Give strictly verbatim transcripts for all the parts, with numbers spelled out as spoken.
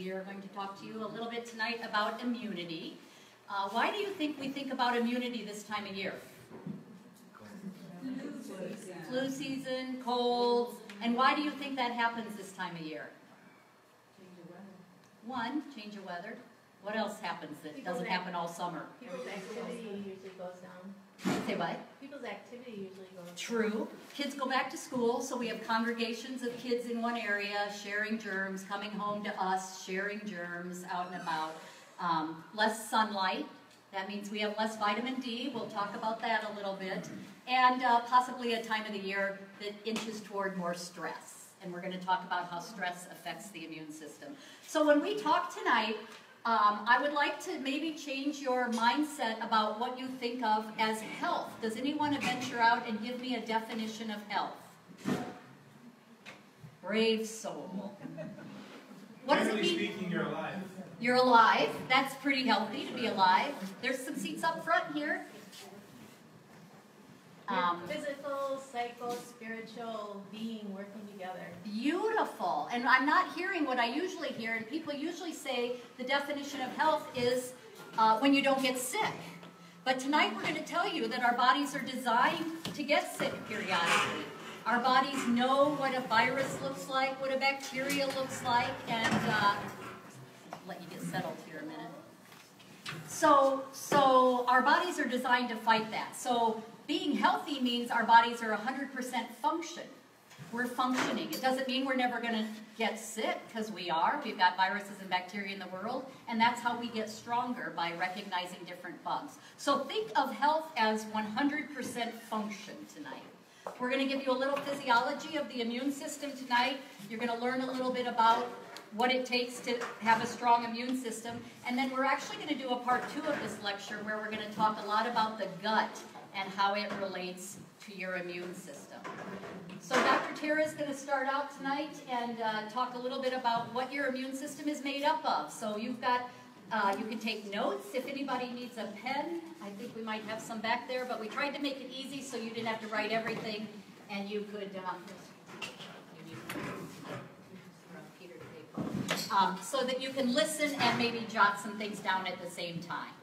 we are going to talk to you a little bit tonight about immunity. Uh, why do you think we think about immunity this time of year? Flu season. Flu season, colds, and why do you think that happens this time of year? Change of weather. One, change of weather. What else happens that People's doesn't happen all summer? People's activity usually goes down. Say what? People's activity usually goes down. True. Kids go back to school, so we have congregations of kids in one area sharing germs, coming home to us, sharing germs out and about. Um, less sunlight. That means we have less vitamin D. We'll talk about that a little bit. And uh, possibly a time of the year that inches toward more stress. And we're going to talk about how stress affects the immune system. So when we talk tonight, Um, I would like to maybe change your mindset about what you think of as health. Does anyone venture out and give me a definition of health? Brave soul. What does it mean? Generally speaking, you're alive. You're alive. That's pretty healthy to be alive. There's some seats up front here. Um, physical, psycho, spiritual being working together. Beautiful. And I'm not hearing what I usually hear, and people usually say the definition of health is uh, when you don't get sick. But tonight we're going to tell you that our bodies are designed to get sick periodically. Our bodies know what a virus looks like, what a bacteria looks like, and uh, let you get settled here a minute. So, so our bodies are designed to fight that. So being healthy means our bodies are one hundred percent function. We're functioning. It doesn't mean we're never going to get sick, because we are. We've got viruses and bacteria in the world, and that's how we get stronger, by recognizing different bugs. So think of health as one hundred percent function tonight. We're going to give you a little physiology of the immune system tonight. You're going to learn a little bit about what it takes to have a strong immune system, and then we're actually going to do a part two of this lecture where we're going to talk a lot about the gut and how it relates to your immune system. So Doctor Tara is going to start out tonight and uh, talk a little bit about what your immune system is made up of. So you've got, uh, you can take notes. If anybody needs a pen, I think we might have some back there, but we tried to make it easy so you didn't have to write everything, and you could, um, um, so that you can listen and maybe jot some things down at the same time.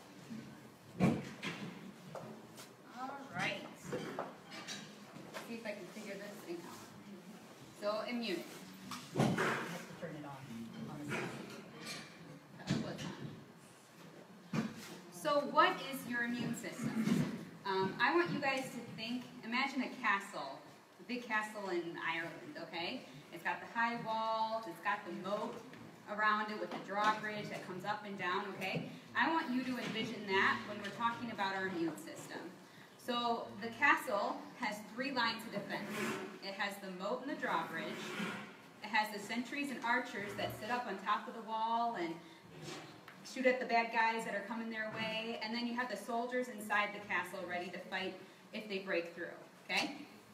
Right. See if I can figure this thing out. So, immunity. I have to turn it on. on the side. That was on. So, what is your immune system? Um, I want you guys to think, imagine a castle, a big castle in Ireland, okay? It's got the high walls, it's got the moat around it with the drawbridge that comes up and down, okay? I want you to envision that when we're talking about our immune system. So the castle has three lines of defense. It has the moat and the drawbridge. It has the sentries and archers that sit up on top of the wall and shoot at the bad guys that are coming their way. And then you have the soldiers inside the castle ready to fight if they break through, okay?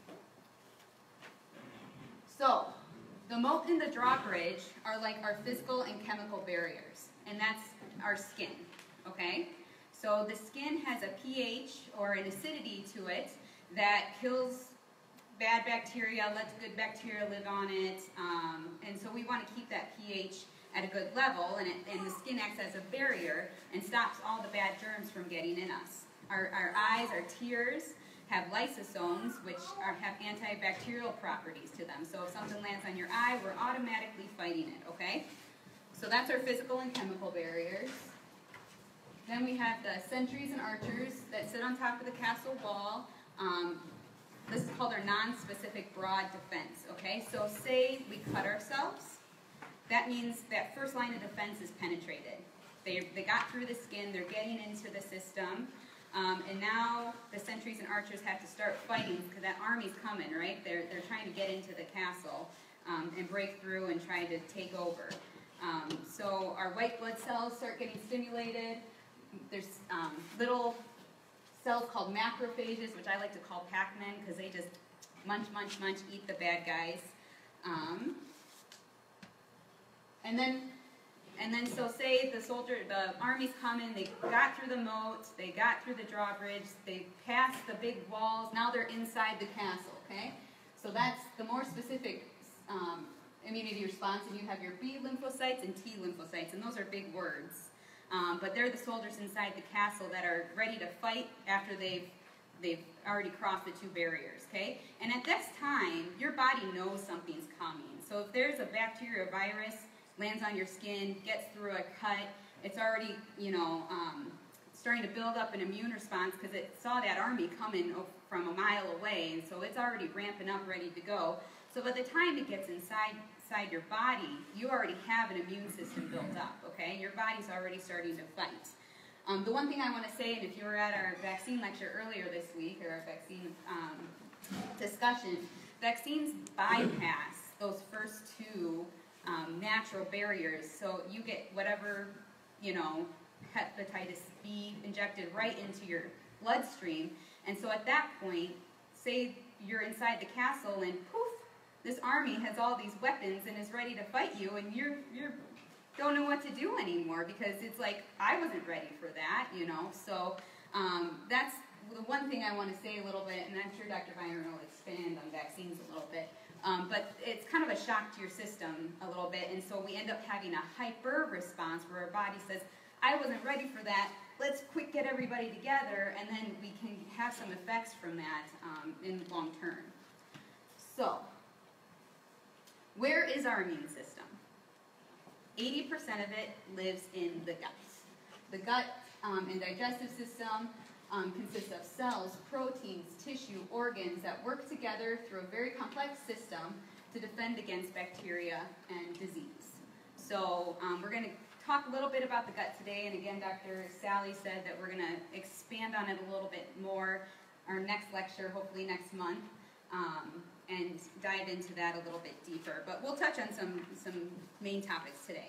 So the moat and the drawbridge are like our physical and chemical barriers, and that's our skin, okay? So the skin has a pH, or an acidity to it, that kills bad bacteria, lets good bacteria live on it, um, and so we want to keep that pH at a good level, and, it, and the skin acts as a barrier and stops all the bad germs from getting in us. Our, our eyes, our tears, have lysosomes, which are, have antibacterial properties to them. So if something lands on your eye, we're automatically fighting it, okay? So that's our physical and chemical barriers. Then we have the sentries and archers that sit on top of the castle wall. Um, this is called our non-specific broad defense, okay? So say we cut ourselves, that means that first line of defense is penetrated. They, they got through the skin, they're getting into the system, um, and now the sentries and archers have to start fighting because that army's coming, right? They're, they're trying to get into the castle um, and break through and try to take over. Um, so our white blood cells start getting stimulated. There's um, little cells called macrophages, which I like to call Pac-Men because they just munch, munch, munch, eat the bad guys. Um, and then, and then, so say the soldier, the army's coming, they got through the moat, they got through the drawbridge, they passed the big walls, now they're inside the castle, okay? So that's the more specific um, immunity response, and you have your B lymphocytes and T lymphocytes, and those are big words. Um, but they're the soldiers inside the castle that are ready to fight after they've they've already crossed the two barriers, okay? And at this time, your body knows something's coming. So if there's a bacteria or virus, lands on your skin, gets through a cut, it's already, you know, um, starting to build up an immune response because it saw that army coming from a mile away, and so it's already ramping up, ready to go. So by the time it gets inside, inside your body, you already have an immune system built up, okay? Your body's already starting to fight. Um, the one thing I want to say, and if you were at our vaccine lecture earlier this week, or our vaccine um, discussion, vaccines bypass those first two um, natural barriers, so you get whatever, you know, hepatitis B injected right into your bloodstream, and so at that point, say you're inside the castle and poof, this army has all these weapons and is ready to fight you, and you're you're don't know what to do anymore because it's like, I wasn't ready for that, you know. So um, that's the one thing I want to say a little bit, and I'm sure Doctor Byron will expand on vaccines a little bit. Um, but it's kind of a shock to your system a little bit, and so we end up having a hyper response where our body says, I wasn't ready for that, let's quick get everybody together, and then we can have some effects from that um, in the long term. So, where is our immune system? eighty percent of it lives in the gut. The gut um, and digestive system um, consists of cells, proteins, tissue, organs that work together through a very complex system to defend against bacteria and disease. So um, we're going to talk a little bit about the gut today, and again, Doctor Sally said that we're going to expand on it a little bit more our next lecture, hopefully next month. Um, and dive into that a little bit deeper. But we'll touch on some, some main topics today.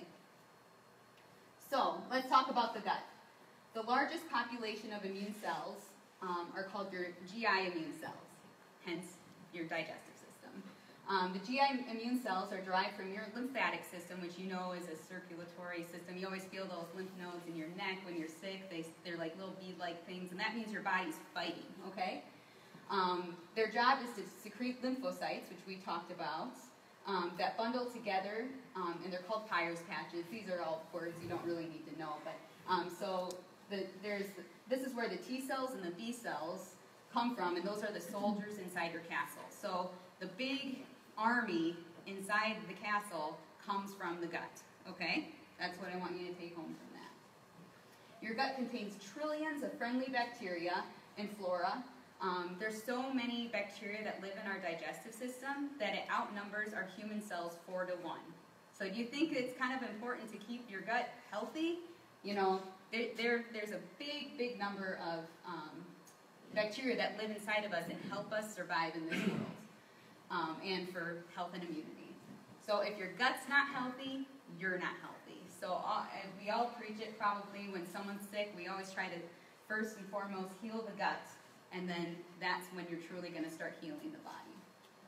So, let's talk about the gut. The largest population of immune cells um, are called your G I immune cells, hence your digestive system. Um, the G I immune cells are derived from your lymphatic system, which you know is a circulatory system. You always feel those lymph nodes in your neck when you're sick. They, they're like little bead-like things, and that means your body's fighting, okay? Um, their job is to secrete lymphocytes, which we talked about, um, that bundle together, um, and they're called Peyer's patches. These are all words you don't really need to know, but um, so the, there's this is where the T cells and the B cells come from, and those are the soldiers inside your castle. So the big army inside the castle comes from the gut. Okay, that's what I want you to take home from that. Your gut contains trillions of friendly bacteria and flora. Um, there's so many bacteria that live in our digestive system that it outnumbers our human cells four to one. So do you think it's kind of important to keep your gut healthy? You know, there, there there's a big, big number of um, bacteria that live inside of us and help us survive in this world, um, and for health and immunity. So if your gut's not healthy, you're not healthy. So all, and we all preach it probably when someone's sick. We always try to first and foremost heal the gut. And then that's when you're truly going to start healing the body.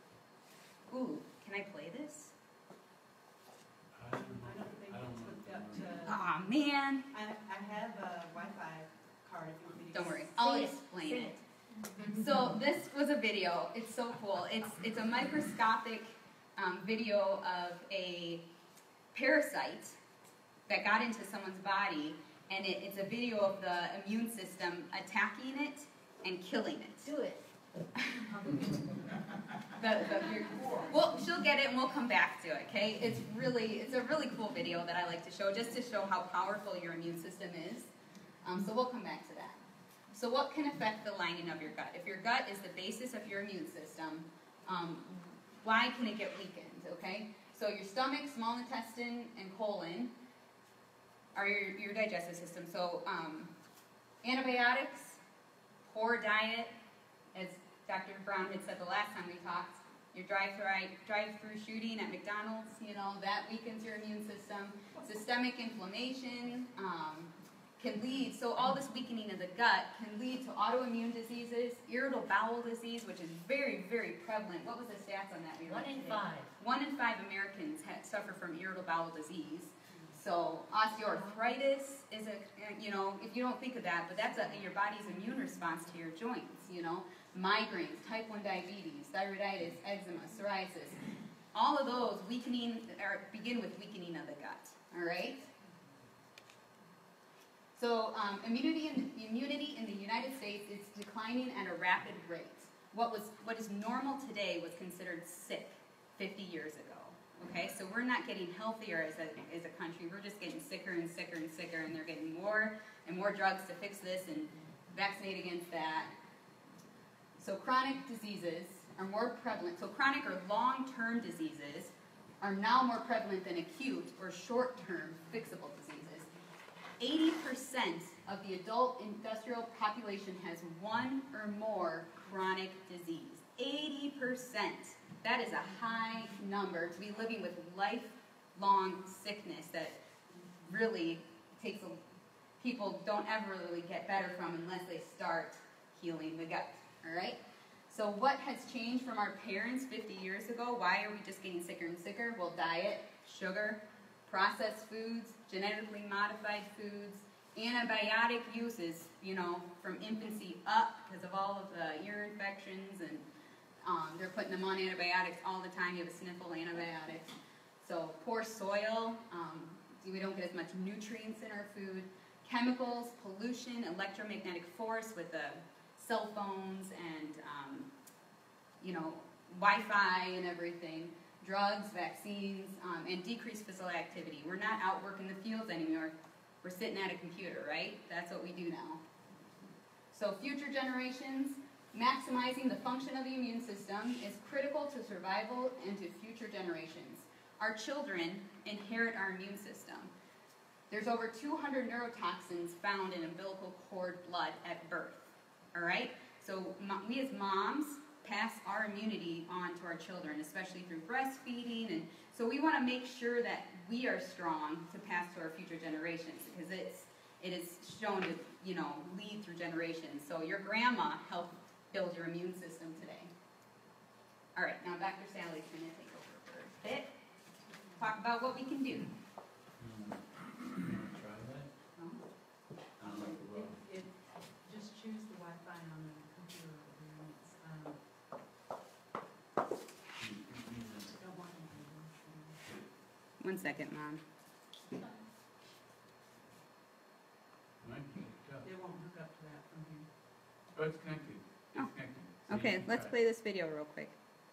Ooh, can I play this? I don't think it's hooked up to. Aw, oh, man. I, I have a Wi-Fi card if you want me to. Don't use worry, it. I'll Sing it. explain Sing it. So this was a video. It's so cool. It's it's a microscopic um, video of a parasite that got into someone's body, and it, it's a video of the immune system attacking it and killing it. Do it. the, the, well, she'll get it and we'll come back to it, okay? It's really, it's a really cool video that I like to show, just to show how powerful your immune system is. Um, so we'll come back to that. So what can affect the lining of your gut? If your gut is the basis of your immune system, um, why can it get weakened, okay? So your stomach, small intestine, and colon are your, your digestive system. So um, antibiotics, poor diet, as Doctor Brown had said the last time we talked, your drive-through drive-through shooting at McDonald's, you know, that weakens your immune system. Systemic inflammation um, can lead, so all this weakening of the gut can lead to autoimmune diseases, irritable bowel disease, which is very, very prevalent. What was the stats on that? We One in today? five. One in five Americans ha suffer from irritable bowel disease. So osteoarthritis is a, you know, if you don't think of that, but that's a, your body's immune response to your joints, you know. Migraines, type one diabetes, thyroiditis, eczema, psoriasis. all of those weakening, or begin with weakening of the gut, all right? So um, immunity, in, immunity in the United States is declining at a rapid rate. What, was, what is normal today was considered sick fifty years ago, okay? So we're not getting healthier as a, as a country, we're just getting sicker and sicker and sicker, and they're getting more and more drugs to fix this and vaccinate against that. So chronic diseases are more prevalent. So chronic or long-term diseases are now more prevalent than acute or short-term fixable diseases. eighty percent of the adult industrial population has one or more chronic disease. eighty percent. That is a high number to be living with lifelong sickness that really takes a, people don't ever really get better from unless they start healing the gut, all right? So what has changed from our parents fifty years ago? Why are we just getting sicker and sicker? Well, diet, sugar, processed foods, genetically modified foods, antibiotic uses, you know, from infancy up because of all of the ear infections, and um, they're putting them on antibiotics all the time. You have a sniffle, antibiotics. So poor soil, um, we don't get as much nutrients in our food. Chemicals, pollution, electromagnetic force with the cell phones and, um, you know, Wi-Fi and everything, drugs, vaccines, um, and decreased physical activity. We're not out working the fields anymore. We're sitting at a computer, right? That's what we do now. So future generations, maximizing the function of the immune system is critical to survival and to future generations. Our children inherit our immune system. There's over two hundred neurotoxins found in umbilical cord blood at birth. All right? So we as moms pass our immunity on to our children, especially through breastfeeding. And so we want to make sure that we are strong to pass to our future generations, because it's, it is shown to, you know, lead through generations. So your grandma helped build your immune system today. All right, now Doctor Sally's going to take over for a bit. Talk about what we can do. You wanna try that? Oh. I don't know, well, If, if, just choose the Wi-Fi on the computer and it's, um, you- you need this. don't want anything. One second, Mom. Might be hooked up. It won't hook up to that from here. Oh, it's connected. It's Oh, connected. So you Okay, can let's try play this video real quick.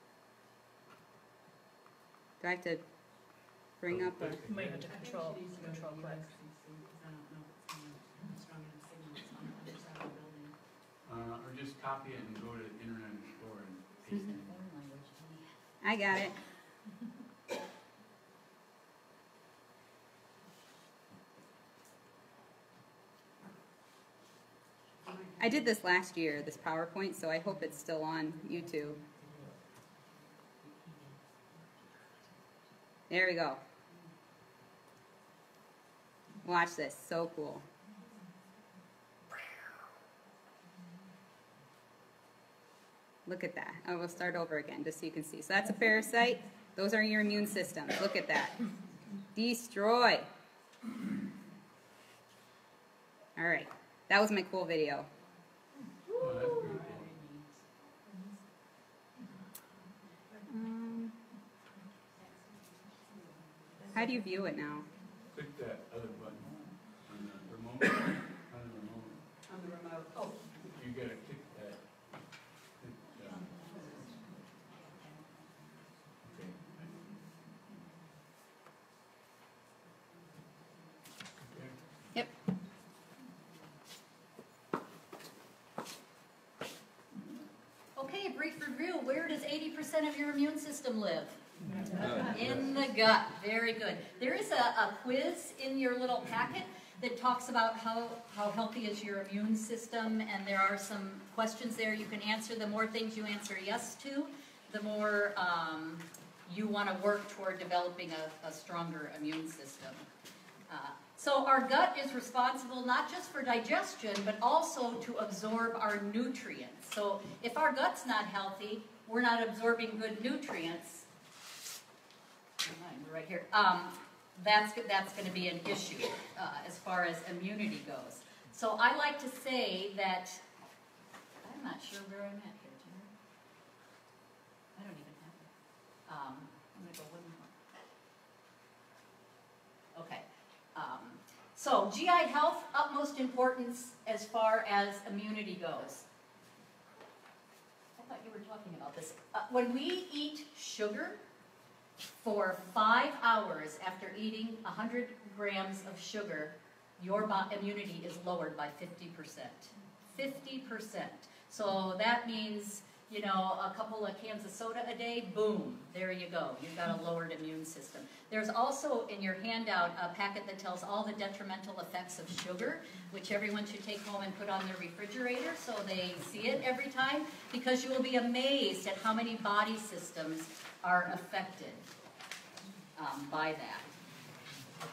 Do I have to bring up a... You might have to I think control, she needs to go to control U click. S C C, because I don't know if it's gonna have strong enough signals on the other side of the building. Uh, or just copy it and go to the Internet Explorer and paste it. I got it. I did this last year, this PowerPoint, so I hope it's still on YouTube. There we go. Watch this, so cool. Look at that. I will start over again just so you can see. So that's a parasite. Those are your immune systems. Look at that. Destroy. All right. That was my cool video. Oh, that's pretty cool. Um, how do you view it now? Click that other button on the remote. On the remote. On the remote, oh, You gotta click that. Click, uh, okay. Okay. Yep. Okay, a brief review. Where does eighty percent of your immune system live? In the gut. Very good. There is a, a quiz in your little packet that talks about how, how healthy is your immune system, and there are some questions there you can answer. The more things you answer yes to, the more um, you want to work toward developing a, a stronger immune system. Uh, so our gut is responsible not just for digestion, but also to absorb our nutrients. So if our gut's not healthy, we're not absorbing good nutrients. We're right here. Um, that's that's going to be an issue uh, as far as immunity goes. So I like to say that I'm not sure where I'm at here, Jerry. I don't even have it. Um, I'm going to go So G I health, utmost importance as far as immunity goes. I thought you were talking about this. Uh, when we eat sugar for five hours after eating one hundred grams of sugar, your immunity is lowered by fifty percent. fifty percent. So that means, you know, a couple of cans of soda a day, boom, there you go. You've got a lowered immune system. There's also in your handout a packet that tells all the detrimental effects of sugar, which everyone should take home and put on their refrigerator so they see it every time, because you will be amazed at how many body systems are affected um, by that.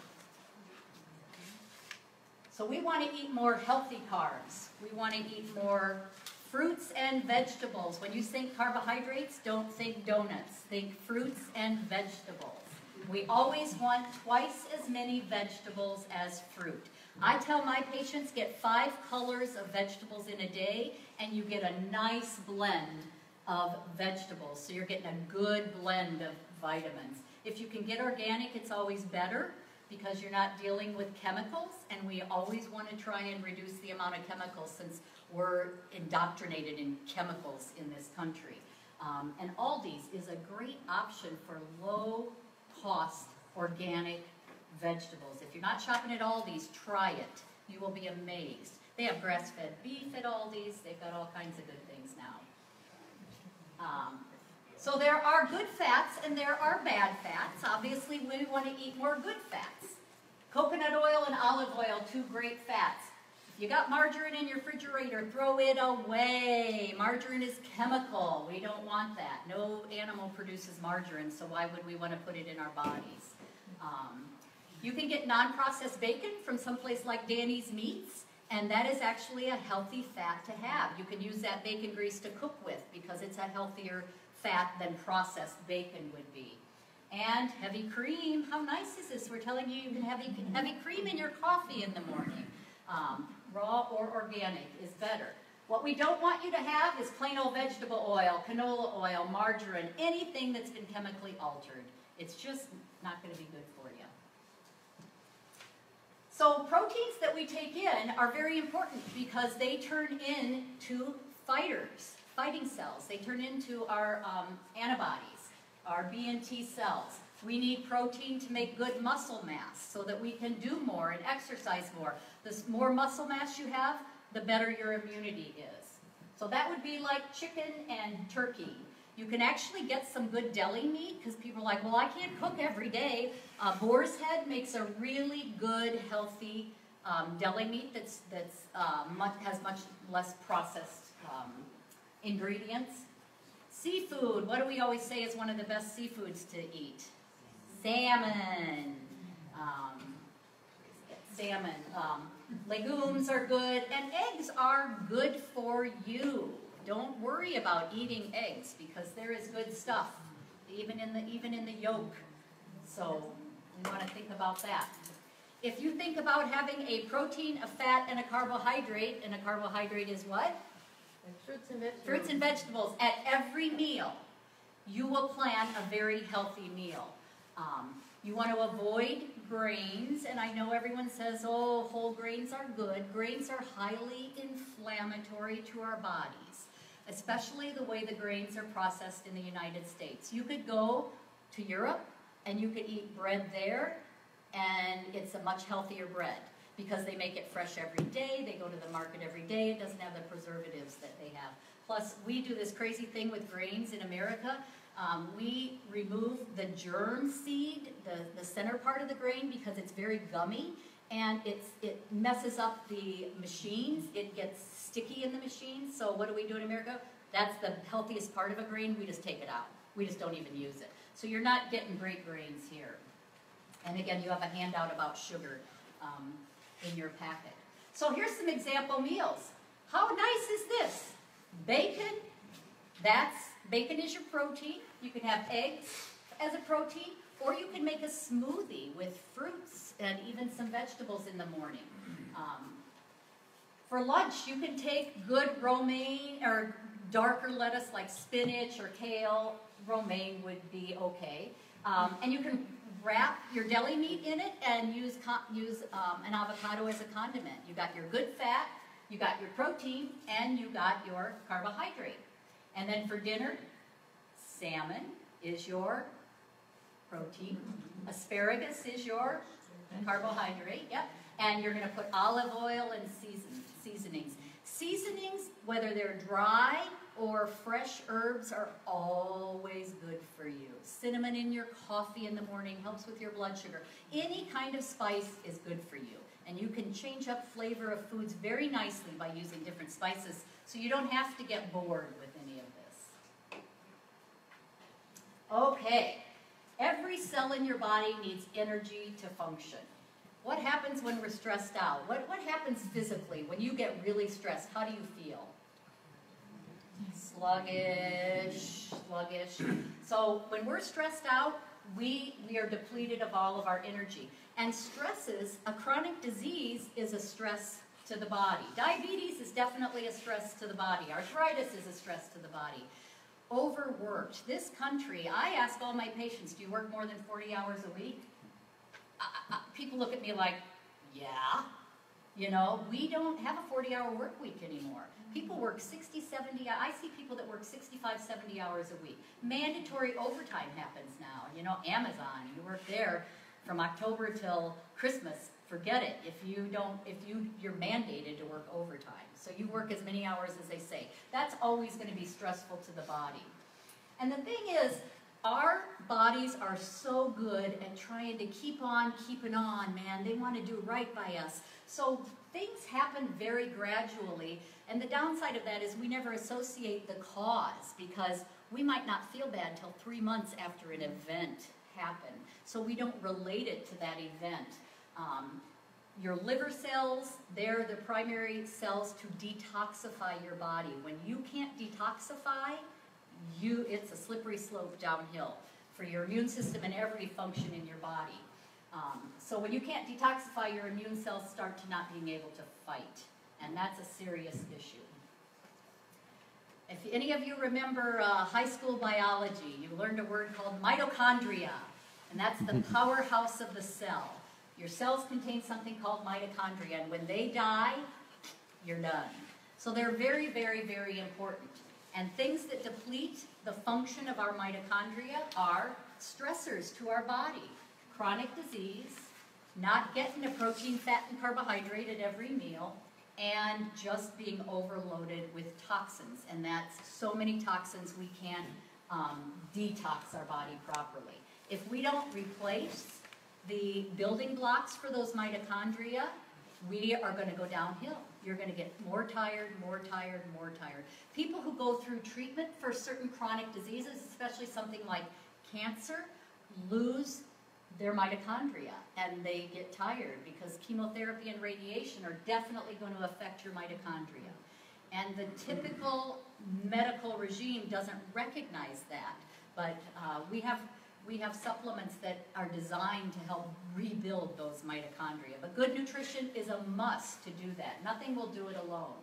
So we want to eat more healthy carbs. We want to eat more fruits and vegetables. When you think carbohydrates, don't think donuts. Think fruits and vegetables. We always want twice as many vegetables as fruit. I tell my patients, get five colors of vegetables in a day, and you get a nice blend of vegetables. So you're getting a good blend of vitamins. If you can get organic, it's always better, because you're not dealing with chemicals, and we always want to try and reduce the amount of chemicals since we're indoctrinated in chemicals in this country. Um, and Aldi's is a great option for low-cost organic vegetables. If you're not shopping at Aldi's, try it. You will be amazed. They have grass-fed beef at Aldi's. They've got all kinds of good things now. Um, So there are good fats and there are bad fats. Obviously, we want to eat more good fats. Coconut oil and olive oil, two great fats. If you got margarine in your refrigerator, throw it away. Margarine is chemical. We don't want that. No animal produces margarine, so why would we want to put it in our bodies? Um, you can get non-processed bacon from someplace like Danny's Meats, and that is actually a healthy fat to have. You can use that bacon grease to cook with because it's a healthier fat than processed bacon would be. And heavy cream, how nice is this? We're telling you you can have heavy, heavy cream in your coffee in the morning. Um, raw or organic is better. What we don't want you to have is plain old vegetable oil, canola oil, margarine, anything that's been chemically altered. It's just not going to be good for you. So proteins that we take in are very important because they turn into fighters. Fighting cells. They turn into our um, antibodies, our B and T cells. We need protein to make good muscle mass so that we can do more and exercise more. The more muscle mass you have, the better your immunity is. So that would be like chicken and turkey. You can actually get some good deli meat because people are like, well, I can't cook every day. Uh, boar's head makes a really good, healthy um, deli meat that's, that's uh, much, has much less processed um, ingredients. Seafood, what do we always say is one of the best seafoods to eat? Salmon. Um, salmon. Um, legumes are good, and eggs are good for you. Don't worry about eating eggs because there is good stuff, even in the, even in the yolk. So we want to think about that. If you think about having a protein, a fat, and a carbohydrate, and a carbohydrate is what? And fruits and vegetables. Fruits and vegetables at every meal. You will plan a very healthy meal. Um, you want to avoid grains, and I know everyone says, oh, whole grains are good. Grains are highly inflammatory to our bodies, especially the way the grains are processed in the United States. You could go to Europe, and you could eat bread there, and it's a much healthier bread, because they make it fresh every day, they go to the market every day, it doesn't have the preservatives that they have. Plus, we do this crazy thing with grains in America. Um, we remove the germ seed, the, the center part of the grain, because it's very gummy, and it's, it messes up the machines. It gets sticky in the machines, so what do we do in America? That's the healthiest part of a grain, we just take it out. We just don't even use it. So you're not getting great grains here. And again, you have a handout about sugar. Um, in your packet. So here's some example meals. How nice is this? Bacon, that's, bacon is your protein. You can have eggs as a protein, or you can make a smoothie with fruits and even some vegetables in the morning. Um, for lunch, you can take good romaine or darker lettuce like spinach or kale. Romaine would be okay. Um, and you can wrap your deli meat in it and use, use um, an avocado as a condiment. You got your good fat, you got your protein, and you got your carbohydrate. And then for dinner, salmon is your protein. Asparagus is your carbohydrate, yep. And you're going to put olive oil and season, seasonings. Seasonings, whether they're dry or fresh herbs, are always good for you. Cinnamon in your coffee in the morning helps with your blood sugar. Any kind of spice is good for you. And you can change up flavor of foods very nicely by using different spices, so you don't have to get bored with any of this. Okay, every cell in your body needs energy to function. What happens when we're stressed out? What, what happens physically when you get really stressed? How do you feel? Sluggish, sluggish. So when we're stressed out, we, we are depleted of all of our energy. And stresses, a chronic disease is a stress to the body. Diabetes is definitely a stress to the body. Arthritis is a stress to the body. Overworked. This country, I ask all my patients, do you work more than forty hours a week? Uh, uh, people look at me like, yeah. You know, we don't have a forty hour work week anymore. People work sixty, seventy, I see people that work sixty-five, seventy hours a week. Mandatory overtime happens now. You know, Amazon, you work there from October till Christmas. Forget it. If you don't, if you, you're mandated to work overtime. So you work as many hours as they say. That's always going to be stressful to the body. And the thing is, our bodies are so good at trying to keep on keeping on, man. They want to do right by us. So things happen very gradually, and the downside of that is we never associate the cause, because we might not feel bad till three months after an event happened. So we don't relate it to that event. Um, your liver cells, they're the primary cells to detoxify your body. When you can't detoxify, You, it's a slippery slope downhill for your immune system and every function in your body. Um, so when you can't detoxify, your immune cells start to not being able to fight, and that's a serious issue. If any of you remember uh, high school biology, you learned a word called mitochondria, and that's the powerhouse of the cell. Your cells contain something called mitochondria, and when they die, you're done. So they're very, very, very important. And things that deplete the function of our mitochondria are stressors to our body. Chronic disease, not getting a protein, fat, and carbohydrate at every meal, and just being overloaded with toxins. And that's so many toxins we can't um, detox our body properly. If we don't replace the building blocks for those mitochondria, we are going to go downhill. You're going to get more tired, more tired, more tired. People who go through treatment for certain chronic diseases, especially something like cancer, lose their mitochondria, and they get tired because chemotherapy and radiation are definitely going to affect your mitochondria. And the typical medical regime doesn't recognize that, but uh, we have We have supplements that are designed to help rebuild those mitochondria. But good nutrition is a must to do that. Nothing will do it alone.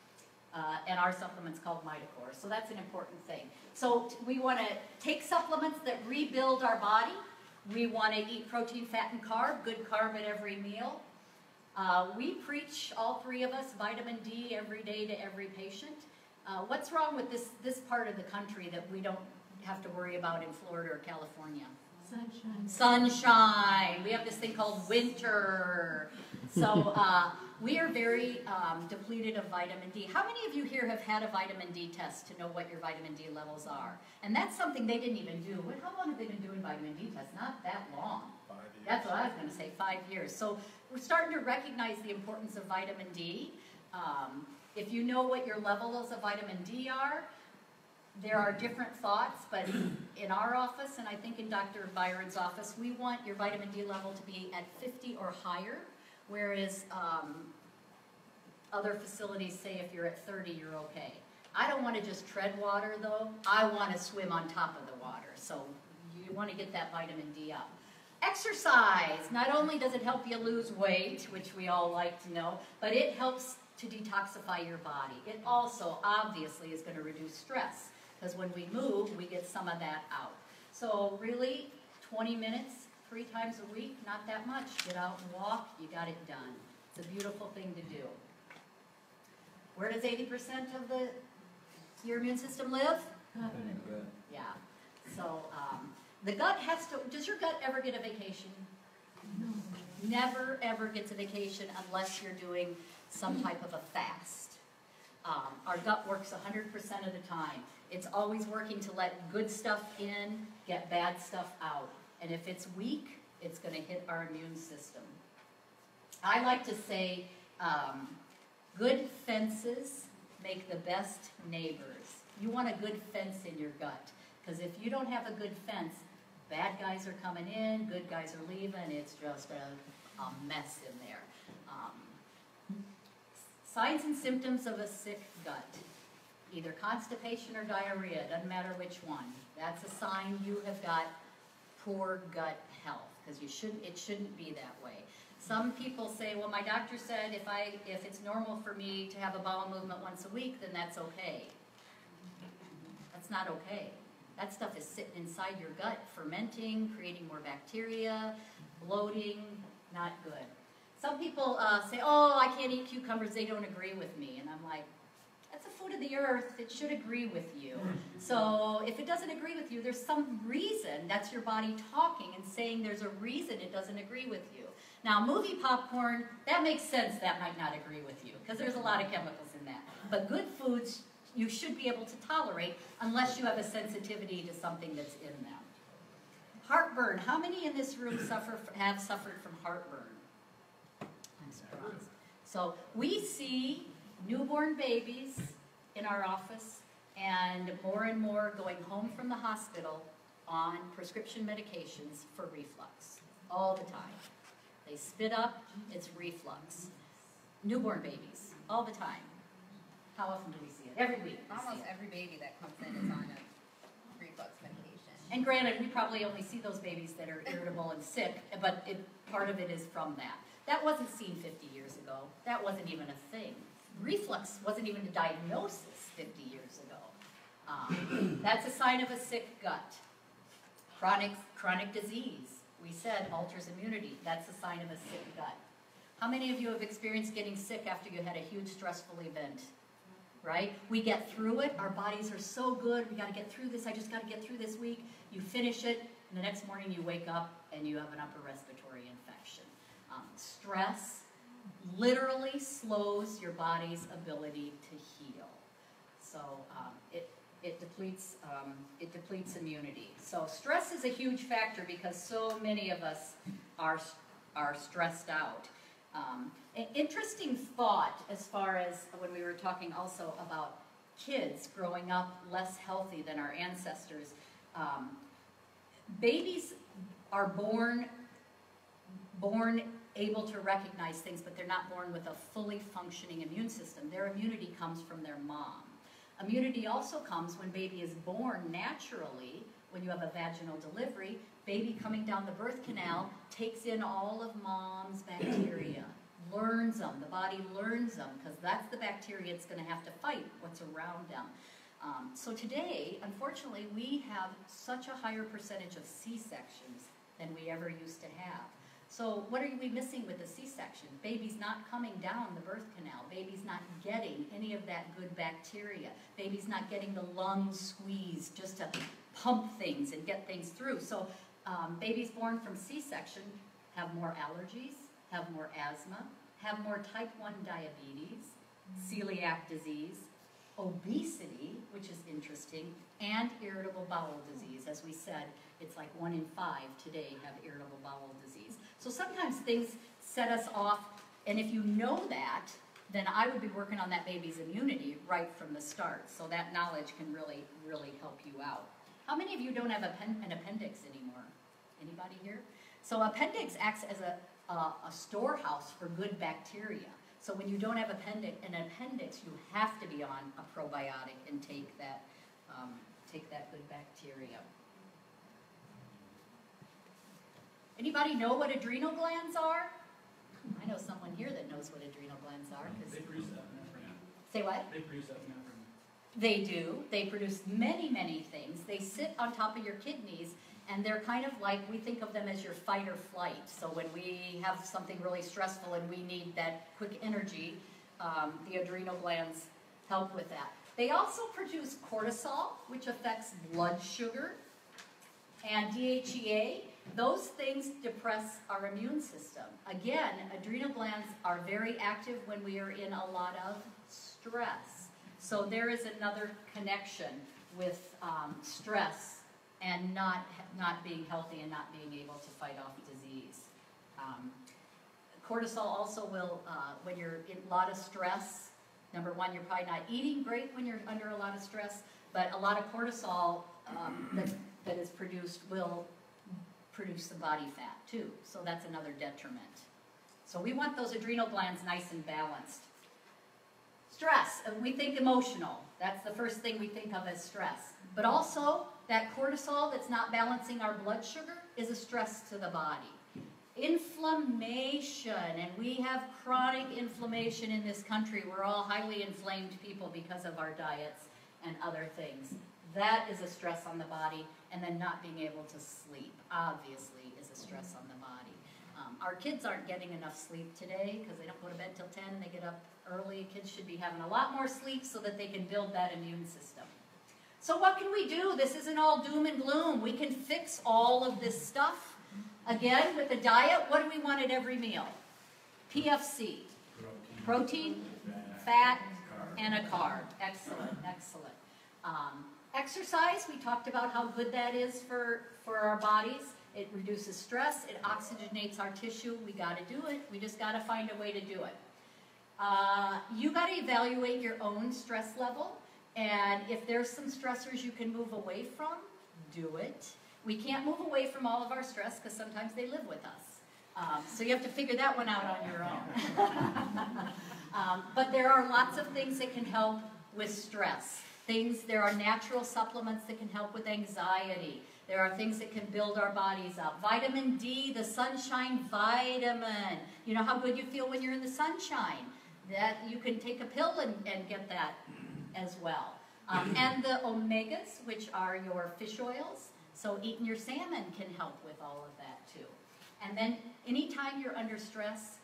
Uh, and our supplement's called MitoCore. So that's an important thing. So we want to take supplements that rebuild our body. We want to eat protein, fat, and carb, good carb at every meal. Uh, we preach, all three of us, vitamin D every day to every patient. Uh, what's wrong with this, this part of the country that we don't have to worry about in Florida or California? Sunshine. Sunshine. We have this thing called winter. So uh, we are very um, depleted of vitamin D. How many of you here have had a vitamin D test to know what your vitamin D levels are? And that's something they didn't even do. How long have they been doing vitamin D tests? Not that long. Five years. That's what I was going to say, five years. So we're starting to recognize the importance of vitamin D. Um, if you know what your levels of vitamin D are, there are different thoughts, but in our office, and I think in Doctor Byron's office, we want your vitamin D level to be at fifty or higher, whereas um, other facilities say if you're at thirty, you're okay. I don't want to just tread water, though. I want to swim on top of the water, so you want to get that vitamin D up. Exercise. Not only does it help you lose weight, which we all like to know, but it helps to detoxify your body. It also, obviously, is going to reduce stress, because when we move, we get some of that out. So really, twenty minutes three times a week, not that much. Get out and walk, you got it done. It's a beautiful thing to do. Where does eighty percent of the your immune system live? Yeah. So um, the gut has to, does your gut ever get a vacation? No. Never ever gets a vacation unless you're doing some type of a fast. Um, our gut works one hundred percent of the time. It's always working to let good stuff in, get bad stuff out. And if it's weak, it's going to hit our immune system. I like to say, um, good fences make the best neighbors. You want a good fence in your gut, because if you don't have a good fence, bad guys are coming in, good guys are leaving, it's just a, a mess in there. Um, signs and symptoms of a sick gut. Either constipation or diarrhea, doesn't matter which one. That's a sign you have got poor gut health, because you shouldn't, it shouldn't be that way. Some people say, well, my doctor said if, I, if it's normal for me to have a bowel movement once a week, then that's okay. That's not okay. That stuff is sitting inside your gut, fermenting, creating more bacteria, bloating, not good. Some people uh, say, oh, I can't eat cucumbers, they don't agree with me. And I'm like, that's a food of the earth, it should agree with you. So if it doesn't agree with you, there's some reason, that's your body talking and saying there's a reason it doesn't agree with you. Now, movie popcorn, that makes sense that might not agree with you, because there's a lot of chemicals in that. But good foods, you should be able to tolerate unless you have a sensitivity to something that's in them. Heartburn. How many in this room suffer have suffered from heartburn? I'm surprised. So we see newborn babies in our office, and more and more going home from the hospital on prescription medications for reflux all the time. They spit up, it's reflux. Newborn babies, all the time. How often do we see it? Every week. we see Almost it. every baby that comes in is on a reflux medication. And granted, we probably only see those babies that are irritable and sick, but it, part of it is from that. That wasn't seen fifty years ago. That wasn't even a thing. Reflux wasn't even a diagnosis fifty years ago. Um, that's a sign of a sick gut. Chronic, chronic disease, we said, alters immunity. That's a sign of a sick gut. How many of you have experienced getting sick after you had a huge stressful event? Right? We get through it. Our bodies are so good. We got to get through this. I just got to get through this week. You finish it, and the next morning you wake up and you have an upper respiratory infection. Um, stress literally slows your body's ability to heal. So um, it, it, depletes, um, it depletes immunity. So stress is a huge factor because so many of us are, are stressed out. Um, an interesting thought as far as when we were talking also about kids growing up less healthy than our ancestors. Um, babies are born, born able to recognize things, but they're not born with a fully functioning immune system. Their immunity comes from their mom. Immunity also comes when baby is born naturally. When you have a vaginal delivery, baby coming down the birth canal takes in all of mom's bacteria, learns them. The body learns them because that's the bacteria it's going to have to fight what's around them. Um, so today, unfortunately, we have such a higher percentage of C-sections than we ever used to have. So what are we missing with the C-section? Baby's not coming down the birth canal. Baby's not getting any of that good bacteria. Baby's not getting the lungs squeezed just to pump things and get things through. So um, babies born from C-section have more allergies, have more asthma, have more type one diabetes, celiac disease, obesity, which is interesting, and irritable bowel disease. As we said, it's like one in five today have irritable bowel disease. So sometimes things set us off, and if you know that, then I would be working on that baby's immunity right from the start. So that knowledge can really, really help you out. How many of you don't have an appendix anymore? Anybody here? So appendix acts as a, a, a storehouse for good bacteria. So when you don't have appendix, an appendix, you have to be on a probiotic and take that, um, take that good bacteria. Anybody know what adrenal glands are? I know someone here that knows what adrenal glands are. They produce epinephrine. Say what? They produce epinephrine. They do. They produce many, many things. They sit on top of your kidneys, and they're kind of like, we think of them as your fight or flight. So when we have something really stressful and we need that quick energy, um, the adrenal glands help with that. They also produce cortisol, which affects blood sugar, and D H E A. Those things depress our immune system. Again, adrenal glands are very active when we are in a lot of stress. So there is another connection with um, stress and not, not being healthy and not being able to fight off disease. Um, cortisol also will, uh, when you're in a lot of stress, number one, you're probably not eating great when you're under a lot of stress, but a lot of cortisol um, that, that is produced will produce some body fat too. So that's another detriment. So we want those adrenal glands nice and balanced. Stress, uh, we think emotional. That's the first thing we think of as stress. But also, that cortisol that's not balancing our blood sugar is a stress to the body. Inflammation, and we have chronic inflammation in this country. We're all highly inflamed people because of our diets and other things. That is a stress on the body, and then not being able to sleep, obviously, is a stress on the body. Um, our kids aren't getting enough sleep today because they don't go to bed till ten, they get up early. Kids should be having a lot more sleep so that they can build that immune system. So what can we do? This isn't all doom and gloom. We can fix all of this stuff. Again, with the diet, what do we want at every meal? P F C, protein, fat, and a carb. Excellent, excellent. Um, exercise, we talked about how good that is for, for our bodies. It reduces stress, it oxygenates our tissue. We got to do it. We just got to find a way to do it. Uh, you got to evaluate your own stress level, and if there's some stressors you can move away from, do it. We can't move away from all of our stress because sometimes they live with us. Um, so you have to figure that one out on your own. um, but there are lots of things that can help with stress. Things, there are natural supplements that can help with anxiety. There are things that can build our bodies up. Vitamin D, the sunshine vitamin. You know how good you feel when you're in the sunshine. That you can take a pill and, and get that as well. Um, and the omegas, which are your fish oils. So eating your salmon can help with all of that too. And then anytime you're under stress,